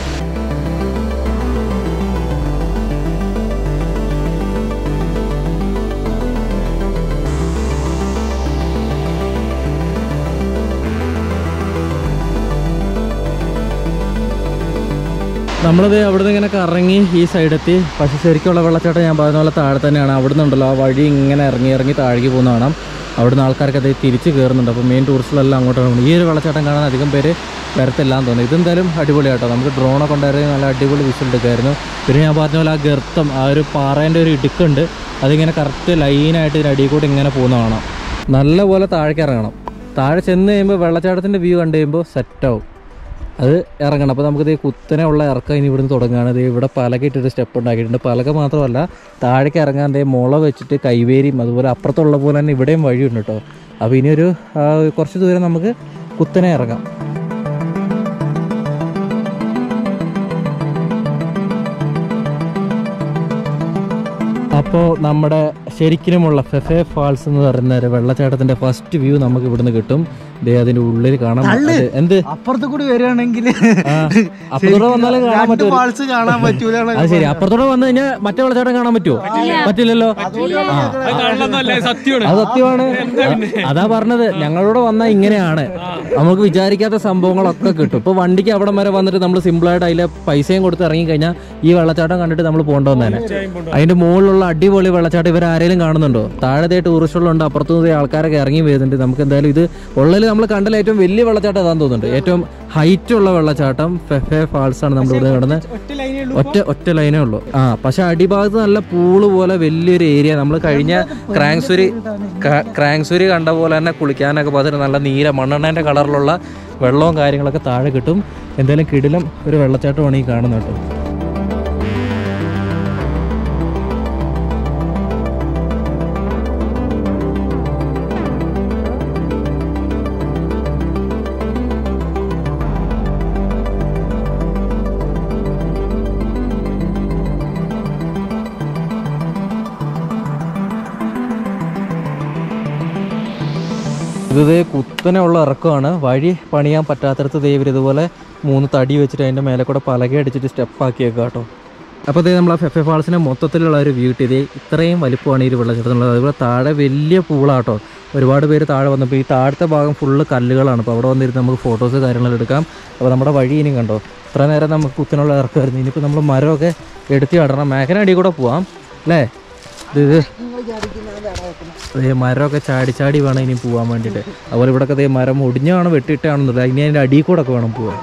നമ്മളത് അവിടുന്ന് ഇങ്ങനെ കറങ്ങി ഈ സൈഡെത്തി. പക്ഷേ ശരിക്കുള്ള വെള്ളച്ചാട്ടം ഞാൻ പറഞ്ഞ പോലെ താഴെ തന്നെയാണ്. അവിടെ നിന്നുണ്ടല്ലോ ആ വഴി ഇങ്ങനെ ഇറങ്ങി താഴേക്ക് പോകുന്ന കാണാം. അവിടുന്ന് ആൾക്കാർക്ക് അത് തിരിച്ച് കയറുന്നുണ്ട്. അപ്പോൾ മെയിൻ ടൂറിസ്റ്റിലെല്ലാം അങ്ങോട്ടാണ്. ഈ ഒരു വെള്ളച്ചാട്ടം കാണാൻ അധികം പേര് വരത്തില്ലാന്ന് തോന്നുന്നു. ഇതെന്തായാലും അടിപൊളിയാട്ടോ. നമുക്ക് ഡ്രോണൊക്കെ ഉണ്ടായിരുന്നു, നല്ല അടിപൊളി വിഷ്വൽ എടുക്കായിരുന്നു. പിന്നെ ഞാൻ പറഞ്ഞ പോലെ ആ ഗർത്തം, ആ ഒരു പാറേൻ്റെ ഒരു ഇടുക്കുണ്ട്, അതിങ്ങനെ കറക്റ്റ് ലൈനായിട്ട് ഇതിനടിയിൽ കൂടെ ഇങ്ങനെ പോകുന്ന കാണാം. നല്ല പോലെ താഴേക്ക് ഇറങ്ങണം. താഴെ ചെന്ന് കഴിയുമ്പോൾ വെള്ളച്ചാട്ടത്തിൻ്റെ വ്യൂ കണ്ടു കഴിയുമ്പോൾ സെറ്റാവും. അത് ഇറങ്ങണം. അപ്പോൾ നമുക്കിത് കുത്തനെ ഉള്ള ഇറക്കം ഇനി ഇവിടുന്ന് തുടങ്ങുകയാണ്. ഇത് ഇവിടെ പലക ഇട്ടിട്ട് സ്റ്റെപ്പ് ഉണ്ടാക്കിയിട്ടുണ്ട്. പലക മാത്രമല്ല, താഴേക്ക് ഇറങ്ങാൻ മുള വെച്ചിട്ട് കൈവേരിയും അതുപോലെ അപ്പുറത്തുള്ള പോലെ തന്നെ ഇവിടെയും വഴിയുണ്ട് കേട്ടോ. അപ്പോൾ ഇനിയൊരു കുറച്ച് ദൂരം നമുക്ക് കുത്തനെ ഇറങ്ങാം. അപ്പോൾ നമ്മുടെ ശരിക്കുമുള്ള ഫെഫെ ഫാൾസ് എന്ന് പറയുന്ന ഒരു വെള്ളച്ചാട്ടത്തിൻ്റെ ഫസ്റ്റ് വ്യൂ നമുക്ക് ഇവിടുന്ന് കിട്ടും. അതിന്റെ ഉള്ളിൽ കാണാം. എന്ത് അപ്പുറത്ത് കൂടി വരികയാണെങ്കിൽ അപ്പുറത്തോടെ വന്നാലും കാണാൻ പറ്റൂല. അത് ശരി, അപ്പുറത്തോടെ വന്നു കഴിഞ്ഞാൽ മറ്റേ വെള്ളച്ചാട്ടം കാണാൻ പറ്റുമോ? പറ്റില്ലല്ലോ. അത് സത്യമാണ്. അതാ പറഞ്ഞത്, ഞങ്ങളോട് വന്നാൽ ഇങ്ങനെയാണ്, നമുക്ക് വിചാരിക്കാത്ത സംഭവങ്ങളൊക്കെ കിട്ടും. ഇപ്പൊ വണ്ടിക്ക് അവിടെ വരെ വന്നിട്ട് നമ്മൾ സിമ്പിളായിട്ട് അതിലെ പൈസയും കൊടുത്ത് ഇറങ്ങിക്കഴിഞ്ഞാൽ ഈ വെള്ളച്ചാട്ടം കണ്ടിട്ട് നമ്മൾ പോകേണ്ടതെന്ന്. അതിന്റെ മുകളിലുള്ള അടിപൊളി വെള്ളച്ചാട്ടം ഇവരാരെങ്കിലും കാണുന്നുണ്ടോ? താഴത്തെ ടൂറിസ്റ്റുകളുണ്ട്, അപ്പുറത്തുനിന്ന് ആൾക്കാരൊക്കെ ഇറങ്ങി വരുന്നുണ്ട്. നമുക്ക് എന്തായാലും ഇത് ഉള്ളിൽ നമ്മൾ കണ്ടതിൽ ഏറ്റവും വലിയ വെള്ളച്ചാട്ടം അതാന്ന് തോന്നുന്നുണ്ട്. ഏറ്റവും ഹൈറ്റ് ഉള്ള വെള്ളച്ചാട്ടം ഫെഫെ ഫാൾസ് ആണ് നമ്മൾ ഇവിടെ കാണുന്നത്. ഒറ്റ ലൈനേ ഉള്ളൂ. പക്ഷെ അടിഭാഗത്ത് നല്ല പൂള് പോലെ വലിയൊരു ഏരിയ. നമ്മൾ കഴിഞ്ഞ ക്രാങ്സൂരി കണ്ട പോലെ തന്നെ കുളിക്കാനൊക്കെ പതിന് നല്ല നീല മണ്ണെണ്ണേൻ്റെ കളറിലുള്ള വെള്ളവും കാര്യങ്ങളൊക്കെ താഴെ കിട്ടും. എന്തായാലും കിടിലം ഒരു വെള്ളച്ചാട്ടമാണ് ഈ കാണുന്നത് കേട്ടോ. ഇത് കുത്തനെ ഉള്ള ഇറക്കമാണ്. വഴി പണിയാൻ പറ്റാത്തടത്ത് ദൈവം ഇതുപോലെ 3 തടി വെച്ചിട്ട് അതിൻ്റെ മേലെ കൂടെ പലക അടിച്ചിട്ട് സ്റ്റെപ്പാക്കിയേക്കുക കേട്ടോ. അപ്പോൾ ഇതേ നമ്മൾ ആ ഫെഫെ ഫാൾസിനെ മൊത്തത്തിലുള്ള ഒരു വ്യൂ ഇതേ ഇത്രയും വലിപ്പമാണ് ഈ വെള്ളച്ചാട്ടത്തിനുള്ളത്. അതുപോലെ താഴെ വലിയ പൂളാട്ടോ. ഒരുപാട് പേര് താഴെ വന്നപ്പോൾ ഈ താഴത്തെ ഭാഗം ഫുള്ള് കല്ലുകളാണ്. അപ്പോൾ അവിടെ വന്നിരുന്ന് നമുക്ക് ഫോട്ടോസ് കാര്യങ്ങളെല്ലാം എടുക്കാം. അപ്പോൾ നമ്മുടെ വഴി ഇനിയും കണ്ടോ, ഇത്ര നേരം നമുക്ക് കുത്തനുള്ള ഇറക്കമായിരുന്നു. ഇനിയിപ്പോൾ നമ്മൾ മരമൊക്കെ എടുത്തി നടണം. മേഘനടി കൂടെ പോവാം അല്ലേ? ഇത് അതേ മരമൊക്കെ ചാടി വേണം ഇനി പോകാൻ വേണ്ടിയിട്ട്. അതുപോലെ ഇവിടെയൊക്കെ അതേ മരം ഒടിഞ്ഞാണ് വെട്ടിയിട്ടാണെന്നുള്ളത്, ഇനി അതിൻ്റെ അടിയിൽ കൂടെ ഒക്കെ വേണം പോകാൻ.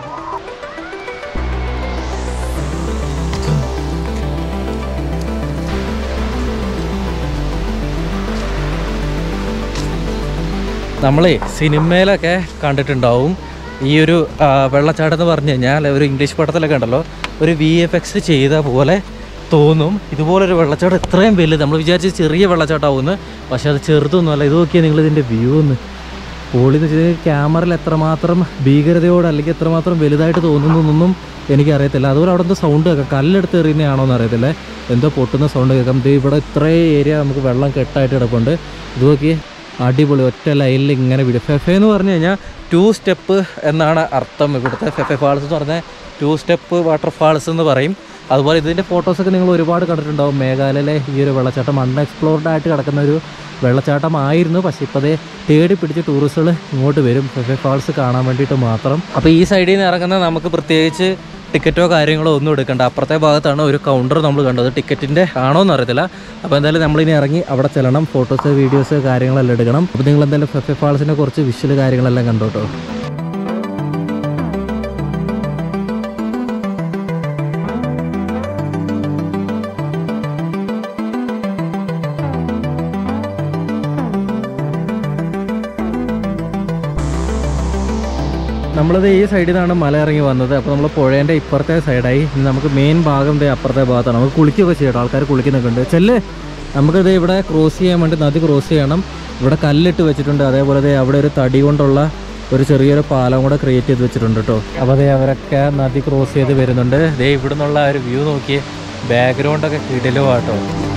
നമ്മളെ സിനിമയിലൊക്കെ കണ്ടിട്ടുണ്ടാവും ഈ ഒരു വെള്ളച്ചാട്ടം എന്ന് പറഞ്ഞു കഴിഞ്ഞാൽ ഒരു ഇംഗ്ലീഷ് പടത്തിലൊക്കെ ഉണ്ടല്ലോ, ഒരു VFX ചെയ്ത പോലെ തോന്നും. ഇതുപോലൊരു വെള്ളച്ചാട്ടം ഇത്രയും വലുത്, നമ്മൾ വിചാരിച്ച് ചെറിയ വെള്ളച്ചാട്ടമാവുമെന്ന്, പക്ഷെ അത് ചെറുതൊന്നുമല്ല. ഇത് നോക്കിയാൽ നിങ്ങളിതിൻ്റെ വ്യൂ ഒന്ന് പൊളിന്ന് വെച്ചാൽ ക്യാമറയിൽ എത്രമാത്രം ഭീകരതയോട് അല്ലെങ്കിൽ എത്രമാത്രം വലുതായിട്ട് തോന്നുന്നൊന്നും എനിക്കറിയത്തില്ല. അതുപോലെ അവിടെ എന്തോ സൗണ്ട് കേൾക്കാം, കല്ലെടുത്ത് എറിയുന്നതാണോ എന്ന് അറിയത്തില്ല, എന്തോ പൊട്ടുന്ന സൗണ്ട് കേൾക്കാം. ഇവിടെ ഇത്രയും ഏരിയ നമുക്ക് വെള്ളം കെട്ടായിട്ട് കിടപ്പുണ്ട്. ഇത് നോക്കി അടിപൊളി, ഒറ്റ ലൈനിൽ ഇങ്ങനെ വിടും. ഫെഫെ എന്ന് പറഞ്ഞു കഴിഞ്ഞാൽ 2 സ്റ്റെപ്പ് എന്നാണ് അർത്ഥം. ഇവിടുത്തെ ഫെഫെ ഫാൾസ് എന്ന് പറഞ്ഞാൽ 2 സ്റ്റെപ്പ് വാട്ടർഫാൾസ് എന്ന് പറയും. അതുപോലെ ഇതിൻ്റെ ഫോട്ടോസൊക്കെ നിങ്ങൾ ഒരുപാട് കണ്ടിട്ടുണ്ടാവും. മേഘാലയയിലെ ഈ ഒരു വെള്ളച്ചാട്ടം അൺഎക്സ്പ്ലോർഡ് ആയിട്ട് കിടക്കുന്ന ഒരു വെള്ളച്ചാട്ടമായിരുന്നു. പക്ഷേ ഇപ്പോൾ അതേ തേടി പിടിച്ച് ടൂറിസ്റ്റുകൾ ഇങ്ങോട്ട് വരും ഫെഫെ ഫാൾസ് കാണാൻ വേണ്ടിയിട്ട് മാത്രം. അപ്പോൾ ഈ സൈഡിൽ നിന്ന് ഇറങ്ങുന്ന നമുക്ക് പ്രത്യേകിച്ച് ടിക്കറ്റോ കാര്യങ്ങളോ ഒന്നും എടുക്കണ്ട. അപ്പുറത്തെ ഭാഗത്താണ് ഒരു കൗണ്ടർ നമ്മൾ കണ്ടത്, ടിക്കറ്റിൻ്റെ ആണോ എന്ന് അറിയത്തില്ല. അപ്പോൾ എന്തായാലും നമ്മളിനി ഇറങ്ങി അവിടെ ചെല്ലണം, ഫോട്ടോസ് വീഡിയോസ് കാര്യങ്ങളെല്ലാം എടുക്കണം. അപ്പോൾ നിങ്ങൾ എന്തായാലും ഫെഫെ ഫാൾസിൻ്റെ കുറച്ച് വിഷ്വൽ കാര്യങ്ങളെല്ലാം കണ്ടോട്ടോ. നമ്മളത് ഈ സൈഡിൽ നിന്നാണ് മല ഇറങ്ങി വന്നത്. അപ്പോൾ നമ്മൾ പുഴേൻ്റെ ഇപ്പുറത്തെ സൈഡായി. ഇനി നമുക്ക് മെയിൻ ഭാഗം അപ്പുറത്തെ ഭാഗത്താണ്. നമുക്ക് കുളിക്കുകയൊക്കെ ചെയ്യണം, ആൾക്കാർ കുളിക്കുന്നൊക്കെ ഉണ്ട്. ചെല്ല്, നമുക്കിത് ഇവിടെ ക്രോസ് ചെയ്യാൻ വേണ്ടി നദി ക്രോസ് ചെയ്യണം. ഇവിടെ കല്ലിട്ട് വെച്ചിട്ടുണ്ട്. അതേപോലെ അവിടെ ഒരു തടി കൊണ്ടുള്ള ഒരു ചെറിയൊരു പാലം കൂടെ ക്രിയേറ്റ് ചെയ്ത് വെച്ചിട്ടുണ്ട് കേട്ടോ. അപ്പോൾ അവരൊക്കെ നദി ക്രോസ് ചെയ്ത് വരുന്നുണ്ട്. ഇവിടെ നിന്നുള്ള ഒരു വ്യൂ നോക്കി, ബാക്ക്ഗ്രൗണ്ടൊക്കെ കിടിലുവാട്ടോ.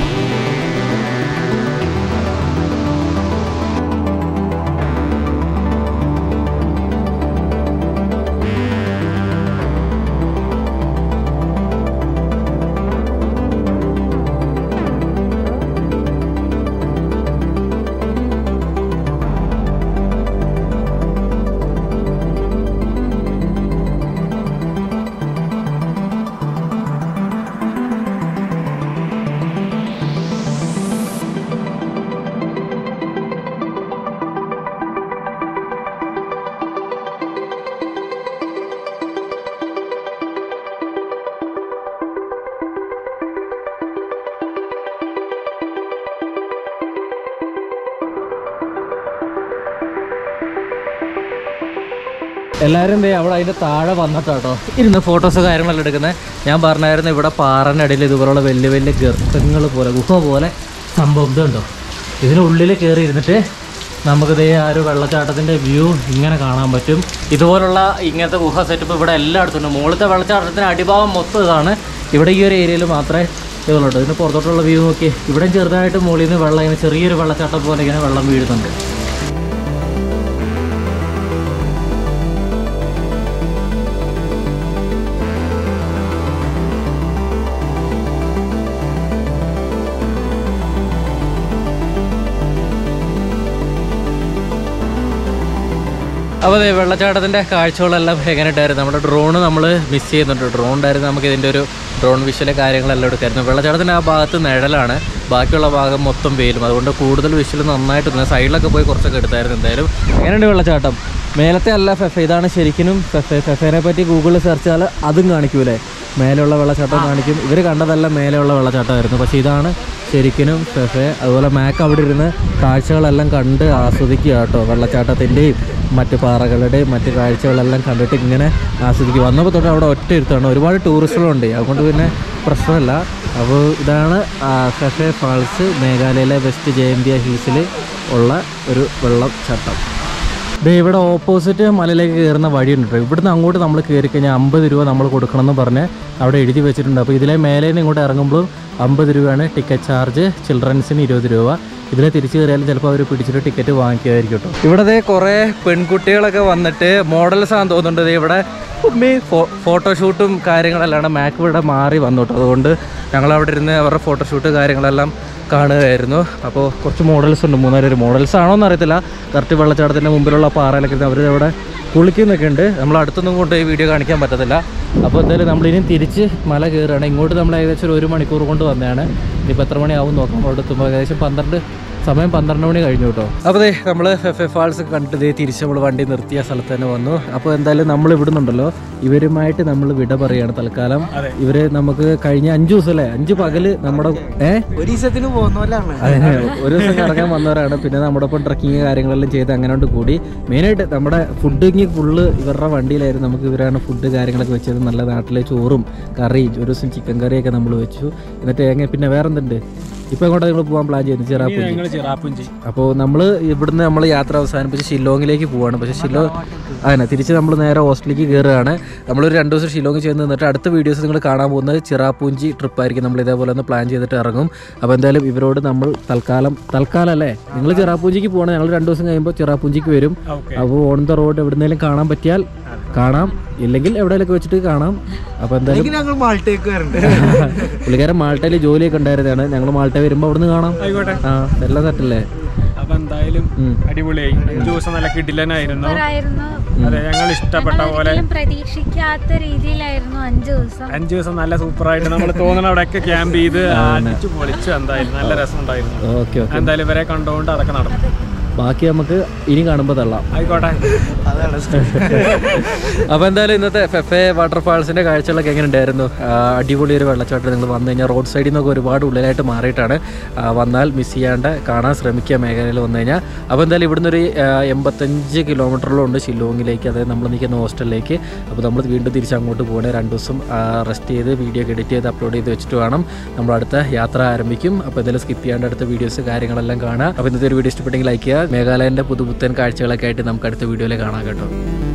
എല്ലാവരും അവിടെ അതിൻ്റെ താഴെ വന്നിട്ടാട്ടോ ഇരുന്ന് ഫോട്ടോസ് കാര്യങ്ങളെല്ലാം എടുക്കുന്നത്. ഞാൻ പറഞ്ഞായിരുന്നു ഇവിടെ പാറനടിയിൽ ഇതുപോലുള്ള വലിയ വലിയ ഗർത്തങ്ങൾ പോലെ ഗുഹ പോലെ സംഭവം ഇതുണ്ടോ. ഇതിനുള്ളിൽ കയറി ഇരുന്നിട്ട് നമുക്കിതേ ആ ഒരു വെള്ളച്ചാട്ടത്തിൻ്റെ വ്യൂ ഇങ്ങനെ കാണാൻ പറ്റും. ഇതുപോലുള്ള ഇങ്ങനത്തെ ഗുഹ സെറ്റപ്പ് ഇവിടെ എല്ലായിടത്തും ഉണ്ട്. മുകളിലത്തെ വെള്ളച്ചാട്ടത്തിൻ്റെ അടിഭാഗം മൊത്തം ഇതാണ്. ഇവിടെ ഈ ഒരു ഏരിയയിൽ മാത്രമേ ഇതുള്ളൂ. ഇതിന് പുറത്തോട്ടുള്ള വ്യൂ നോക്കി, ഇവിടെ ചെറുതായിട്ട് മുകളിൽ നിന്ന് വെള്ളം ഇങ്ങനെ ചെറിയൊരു വെള്ളച്ചാട്ടം പോലെ ഇങ്ങനെ വെള്ളം വീഴുന്നുണ്ട്. അപ്പോൾ അതെ വെള്ളച്ചാട്ടത്തിൻ്റെ കാഴ്ചകളെല്ലാം എങ്ങനെയായിട്ടായിരുന്നു. നമ്മുടെ ഡ്രോണ് നമ്മൾ മിസ് ചെയ്യുന്നുണ്ട്. ഡ്രോൺ ഉണ്ടായിരുന്നു, നമുക്ക് ഇതിൻ്റെ ഒരു ഡ്രോൺ വിഷ്വല് കാര്യങ്ങളെല്ലാം എടുക്കായിരുന്നു. വെള്ളച്ചാട്ടത്തിൻ്റെ ആ ഭാഗത്ത് നിഴലാണ്, ബാക്കിയുള്ള ഭാഗം മൊത്തം വെയിലും. അതുകൊണ്ട് കൂടുതൽ വിഷ്വൽ നന്നായിട്ട് സൈഡിലൊക്കെ പോയി കുറച്ചൊക്കെ എടുത്തായിരുന്നു. എന്തായാലും എങ്ങനെയുണ്ട് വെള്ളച്ചാട്ടം? മേലത്തെ അല്ല ഫെഫെ, ഇതാണ് ശരിക്കും ഫെഫെ. ഫെഫേനെ പറ്റി ഗൂഗിളിൽ സെർച്ച് ചെയ്താൽ അതും കാണിക്കൂലേ, മേലെയുള്ള വെള്ളച്ചാട്ടം കാണിക്കും. ഇവർ കണ്ടതെല്ലാം മേലെയുള്ള വെള്ളച്ചാട്ടമായിരുന്നു, പക്ഷേ ഇതാണ് ശരിക്കും ഫെഫെ. അതുപോലെ മാക്ക് അവിടെ ഇരുന്ന് കാഴ്ചകളെല്ലാം കണ്ട് ആസ്വദിക്കുക കേട്ടോ. വെള്ളച്ചാട്ടത്തിൻ്റെയും മറ്റ് പാറകളുടെയും മറ്റ് കാഴ്ചകളെല്ലാം കണ്ടിട്ട് ഇങ്ങനെ ആസ്വദിക്കുക. വന്നപ്പോൾ തൊട്ട് അവിടെ ഒറ്റ ഇരുത്താണ്. ഒരുപാട് ടൂറിസ്റ്റുകളുണ്ട്, അതുകൊണ്ട് പിന്നെ പ്രശ്നമല്ല. അപ്പോൾ ഇതാണ് ഫെഫെ ഫാൾസ്, മേഘാലയയിലെ വെസ്റ്റ് ജയന്തിയ ഹിൽസിൽ ഉള്ള ഒരു വെള്ളച്ചാട്ടം. ഇവിടെ ഓപ്പോസിറ്റ് മലയിലേക്ക് കയറുന്ന വഴിയുണ്ട്. ഇവിടുന്ന് അങ്ങോട്ട് നമ്മൾ കയറി കഴിഞ്ഞാൽ 50 രൂപ നമ്മൾ കൊടുക്കണമെന്ന് പറഞ്ഞ് അവിടെ എഴുതി വെച്ചിട്ടുണ്ട്. അപ്പോൾ ഇതിലെ മേലെ നിന്ന് ഇങ്ങോട്ട് ഇറങ്ങുമ്പോഴും 50 രൂപയാണ് ടിക്കറ്റ് ചാർജ്, ചിൽഡ്രൻസിന് 20 രൂപ. ഇതിൽ തിരിച്ചു കയറിയാലും ചിലപ്പോൾ അവർ പിടിച്ചിട്ട് ടിക്കറ്റ് വാങ്ങിക്കുമായിരിക്കും കേട്ടോ. ഇവിടെ കുറേ പെൺകുട്ടികളൊക്കെ വന്നിട്ട് മോഡൽസ് ആണെന്ന് തോന്നുന്നുണ്ട്. ഇവിടെ ഫോട്ടോഷൂട്ടും കാര്യങ്ങളെല്ലാം മാക്ക് ഇവിടെ മാറി വന്നു കേട്ടോ. അതുകൊണ്ട് ഞങ്ങളവിടെ ഇരുന്ന് അവരുടെ ഫോട്ടോഷൂട്ട് കാര്യങ്ങളെല്ലാം കാണുകയായിരുന്നു. അപ്പോൾ കുറച്ച് മോഡൽസ് ഉണ്ട്, 3-4 മോഡൽസ് ആണോ എന്ന് അറിയത്തില്ല. കറക്റ്റ് വെള്ളച്ചാട്ടത്തിൻ്റെ മുമ്പിലുള്ള പാറയിലൊക്കെ അവർ അവിടെ കുളിക്കുന്നൊക്കെ ഉണ്ട്. നമ്മൾ അടുത്തൊന്നും കൊണ്ട് ഈ വീഡിയോ കാണിക്കാൻ പറ്റത്തില്ല. അപ്പോൾ എന്തായാലും നമ്മളിനി തിരിച്ച് മല കയറുകയാണ്. ഇങ്ങോട്ട് നമ്മൾ ഏകദേശം 1 മണിക്കൂർ കൊണ്ട് വന്നതാണ്. ഇനിയിപ്പോൾ എത്ര മണിയാവും നോക്കാം. അവിടെ എത്തുമ്പോൾ ഏകദേശം 12 സമയം 12 മണി കഴിഞ്ഞു കേട്ടോ. അപ്പോൾ നമ്മൾ FFE ഫാൾസ് കണ്ടിട്ട് തിരിച്ച് നമ്മൾ വണ്ടി നിർത്തിയ സ്ഥലത്ത് തന്നെ വന്നു. അപ്പോൾ എന്തായാലും നമ്മൾ ഇവിടുന്നുണ്ടല്ലോ ഇവരുമായിട്ട് നമ്മൾ വിട പറയാണ് തൽക്കാലം. ഇവര് നമുക്ക് കഴിഞ്ഞ 5 ദിവസം അല്ലേ 5 പകല് നമ്മുടെ ഒരു ദിവസത്തിന് പോകുന്നവരാണ്. ഒരു ദിവസം കറങ്ങാൻ വന്നവരാണ്. പിന്നെ നമ്മുടെ ഒപ്പം ട്രക്കിങ് കാര്യങ്ങളെല്ലാം ചെയ്ത് അങ്ങനെ കൊണ്ട് കൂടി. മെയിനായിട്ട് നമ്മുടെ ഫുഡിങ് ഫുള്ള് ഇവരുടെ വണ്ടിയിലായിരുന്നു. നമുക്ക് ഇവരാണ് ഫുഡ് കാര്യങ്ങളൊക്കെ വെച്ചത്. നല്ല നാട്ടിലെ ചോറും കറിയും ഒരു ദിവസം ചിക്കൻ കറിയൊക്കെ നമ്മൾ വെച്ചു. എന്നിട്ട് പിന്നെ വേറെ എന്തുണ്ട് ഇപ്പൊ എങ്ങോട്ടാ നിങ്ങൾ പോകാൻ പ്ലാൻ ചെയ്യുന്നത്? ചിറാപ്പുഞ്ചി. അപ്പോൾ നമ്മൾ ഇവിടുന്ന് നമ്മൾ യാത്ര അവസാനിപ്പിച്ച് ഷില്ലോങ്ങിലേക്ക് പോവാണ്. പക്ഷേ ഷില്ലോങ് അങ്ങനെ തിരിച്ച് നമ്മൾ നേരെ ഹോസ്റ്റലിലേക്ക് കയറുകയാണ്. നമ്മളൊരു 2 ദിവസം ഷില്ലോങ് ചെയ്ത് നിന്നിട്ട് അടുത്ത വീഡിയോസ് നിങ്ങൾ കാണാൻ പോകുന്നത് ചിറാപ്പുഞ്ചി ട്രിപ്പായിരിക്കും. നമ്മൾ ഇതേപോലെ ഒന്ന് പ്ലാൻ ചെയ്തിട്ട് ഇറങ്ങും. അപ്പോൾ എന്തായാലും ഇവരോട് നമ്മൾ തൽക്കാലം അല്ലേ നിങ്ങൾ ചിറാപ്പുഞ്ചിക്ക് പോകണം. ഞങ്ങൾ 2 ദിവസം കഴിയുമ്പോൾ ചിറാപ്പുഞ്ചിക്ക് വരും. അപ്പോൾ ഓൺ ദ റോഡ് എവിടുന്നേലും കാണാൻ പറ്റിയാൽ കാണാം, ഇല്ലെങ്കിൽ എവിടെയെങ്കിലൊക്കെ വെച്ചിട്ട് കാണാം. അപ്പോൾ എന്തായാലും പുള്ളിക്കാരൻ മാൾട്ടയിൽ ജോലിയൊക്കെ ഉണ്ടായിരുന്നതാണ്. ഞങ്ങൾ മാൾട്ട വരുമ്പോൾ അവിടുന്ന് കാണാം. എല്ലാം സെറ്റല്ലേ? അപ്പൊ എന്തായാലും അടിപൊളിയായി. 5 ദിവസം നല്ല കിടിലനായിരുന്നു. അതെ, ഞങ്ങൾ ഇഷ്ടപ്പെട്ട പോലെ പ്രതീക്ഷിക്കാത്ത രീതിയിലായിരുന്നു 5 ദിവസം നല്ല സൂപ്പറായിട്ട് നമ്മൾ തോന്നണ അവിടെയൊക്കെ ക്യാമ്പ് ചെയ്ത് അടിച്ചു പൊളിച്ചു. എന്തായാലും നല്ല രസം ഉണ്ടായിരുന്നു. എന്തായാലും ഇവരെ കണ്ടുകൊണ്ട് അതൊക്കെ നടന്നു. ബാക്കി നമുക്ക് ഇനി കാണുമ്പോൾ തള്ളാം. ആയിക്കോട്ടെ. അപ്പോൾ എന്തായാലും ഇന്നത്തെ FFE വാട്ടർഫാൾസിൻ്റെ കാഴ്ചകളൊക്കെ എങ്ങനെ ഉണ്ടായിരുന്നു? അടിപൊളി ഒരു വെള്ളച്ചാട്ടം. നിങ്ങൾ വന്നു കഴിഞ്ഞാൽ റോഡ് സൈഡിൽ നിന്നൊക്കെ ഒരുപാട് ഉള്ളിലായിട്ട് മാറിയിട്ടാണ്. വന്നാൽ മിസ് ചെയ്യാണ്ട് കാണാൻ ശ്രമിക്കുക മേഖലയിൽ വന്നു കഴിഞ്ഞാൽ. അപ്പോൾ എന്തായാലും ഇവിടുന്ന് ഒരു 85 കിലോമീറ്ററോളം ഉണ്ട് ഷില്ലോങ്ങിലേക്ക്, അതായത് നമ്മൾ നിൽക്കുന്ന ഹോസ്റ്റലിലേക്ക്. അപ്പോൾ നമ്മൾ വീണ്ടും തിരിച്ച് അങ്ങോട്ട് പോകണേ. 2 ദിവസം റെസ്റ്റ് ചെയ്ത് വീഡിയോ ഒക്കെ എഡിറ്റ് ചെയ്ത് അപ്ലോഡ് ചെയ്ത് വെച്ചിട്ട് വേണം നമ്മൾ അടുത്ത യാത്ര ആരംഭിക്കും. അപ്പോൾ എന്തായാലും സ്കിപ്പ് ചെയ്യാണ്ട് അടുത്ത വീഡിയോസ് കാര്യങ്ങളെല്ലാം കാണാം. അപ്പോൾ ഇന്നത്തെ ഒരു വീഡിയോ ഇഷ്ടപ്പെട്ടെങ്കിൽ ലൈക്ക് ചെയ്യുക. മേഘാലയൻ്റെ പുതുപുത്തൻ കാഴ്ചകളൊക്കെ ആയിട്ട് നമുക്ക് അടുത്ത വീഡിയോയിൽ കാണാം കേട്ടോ.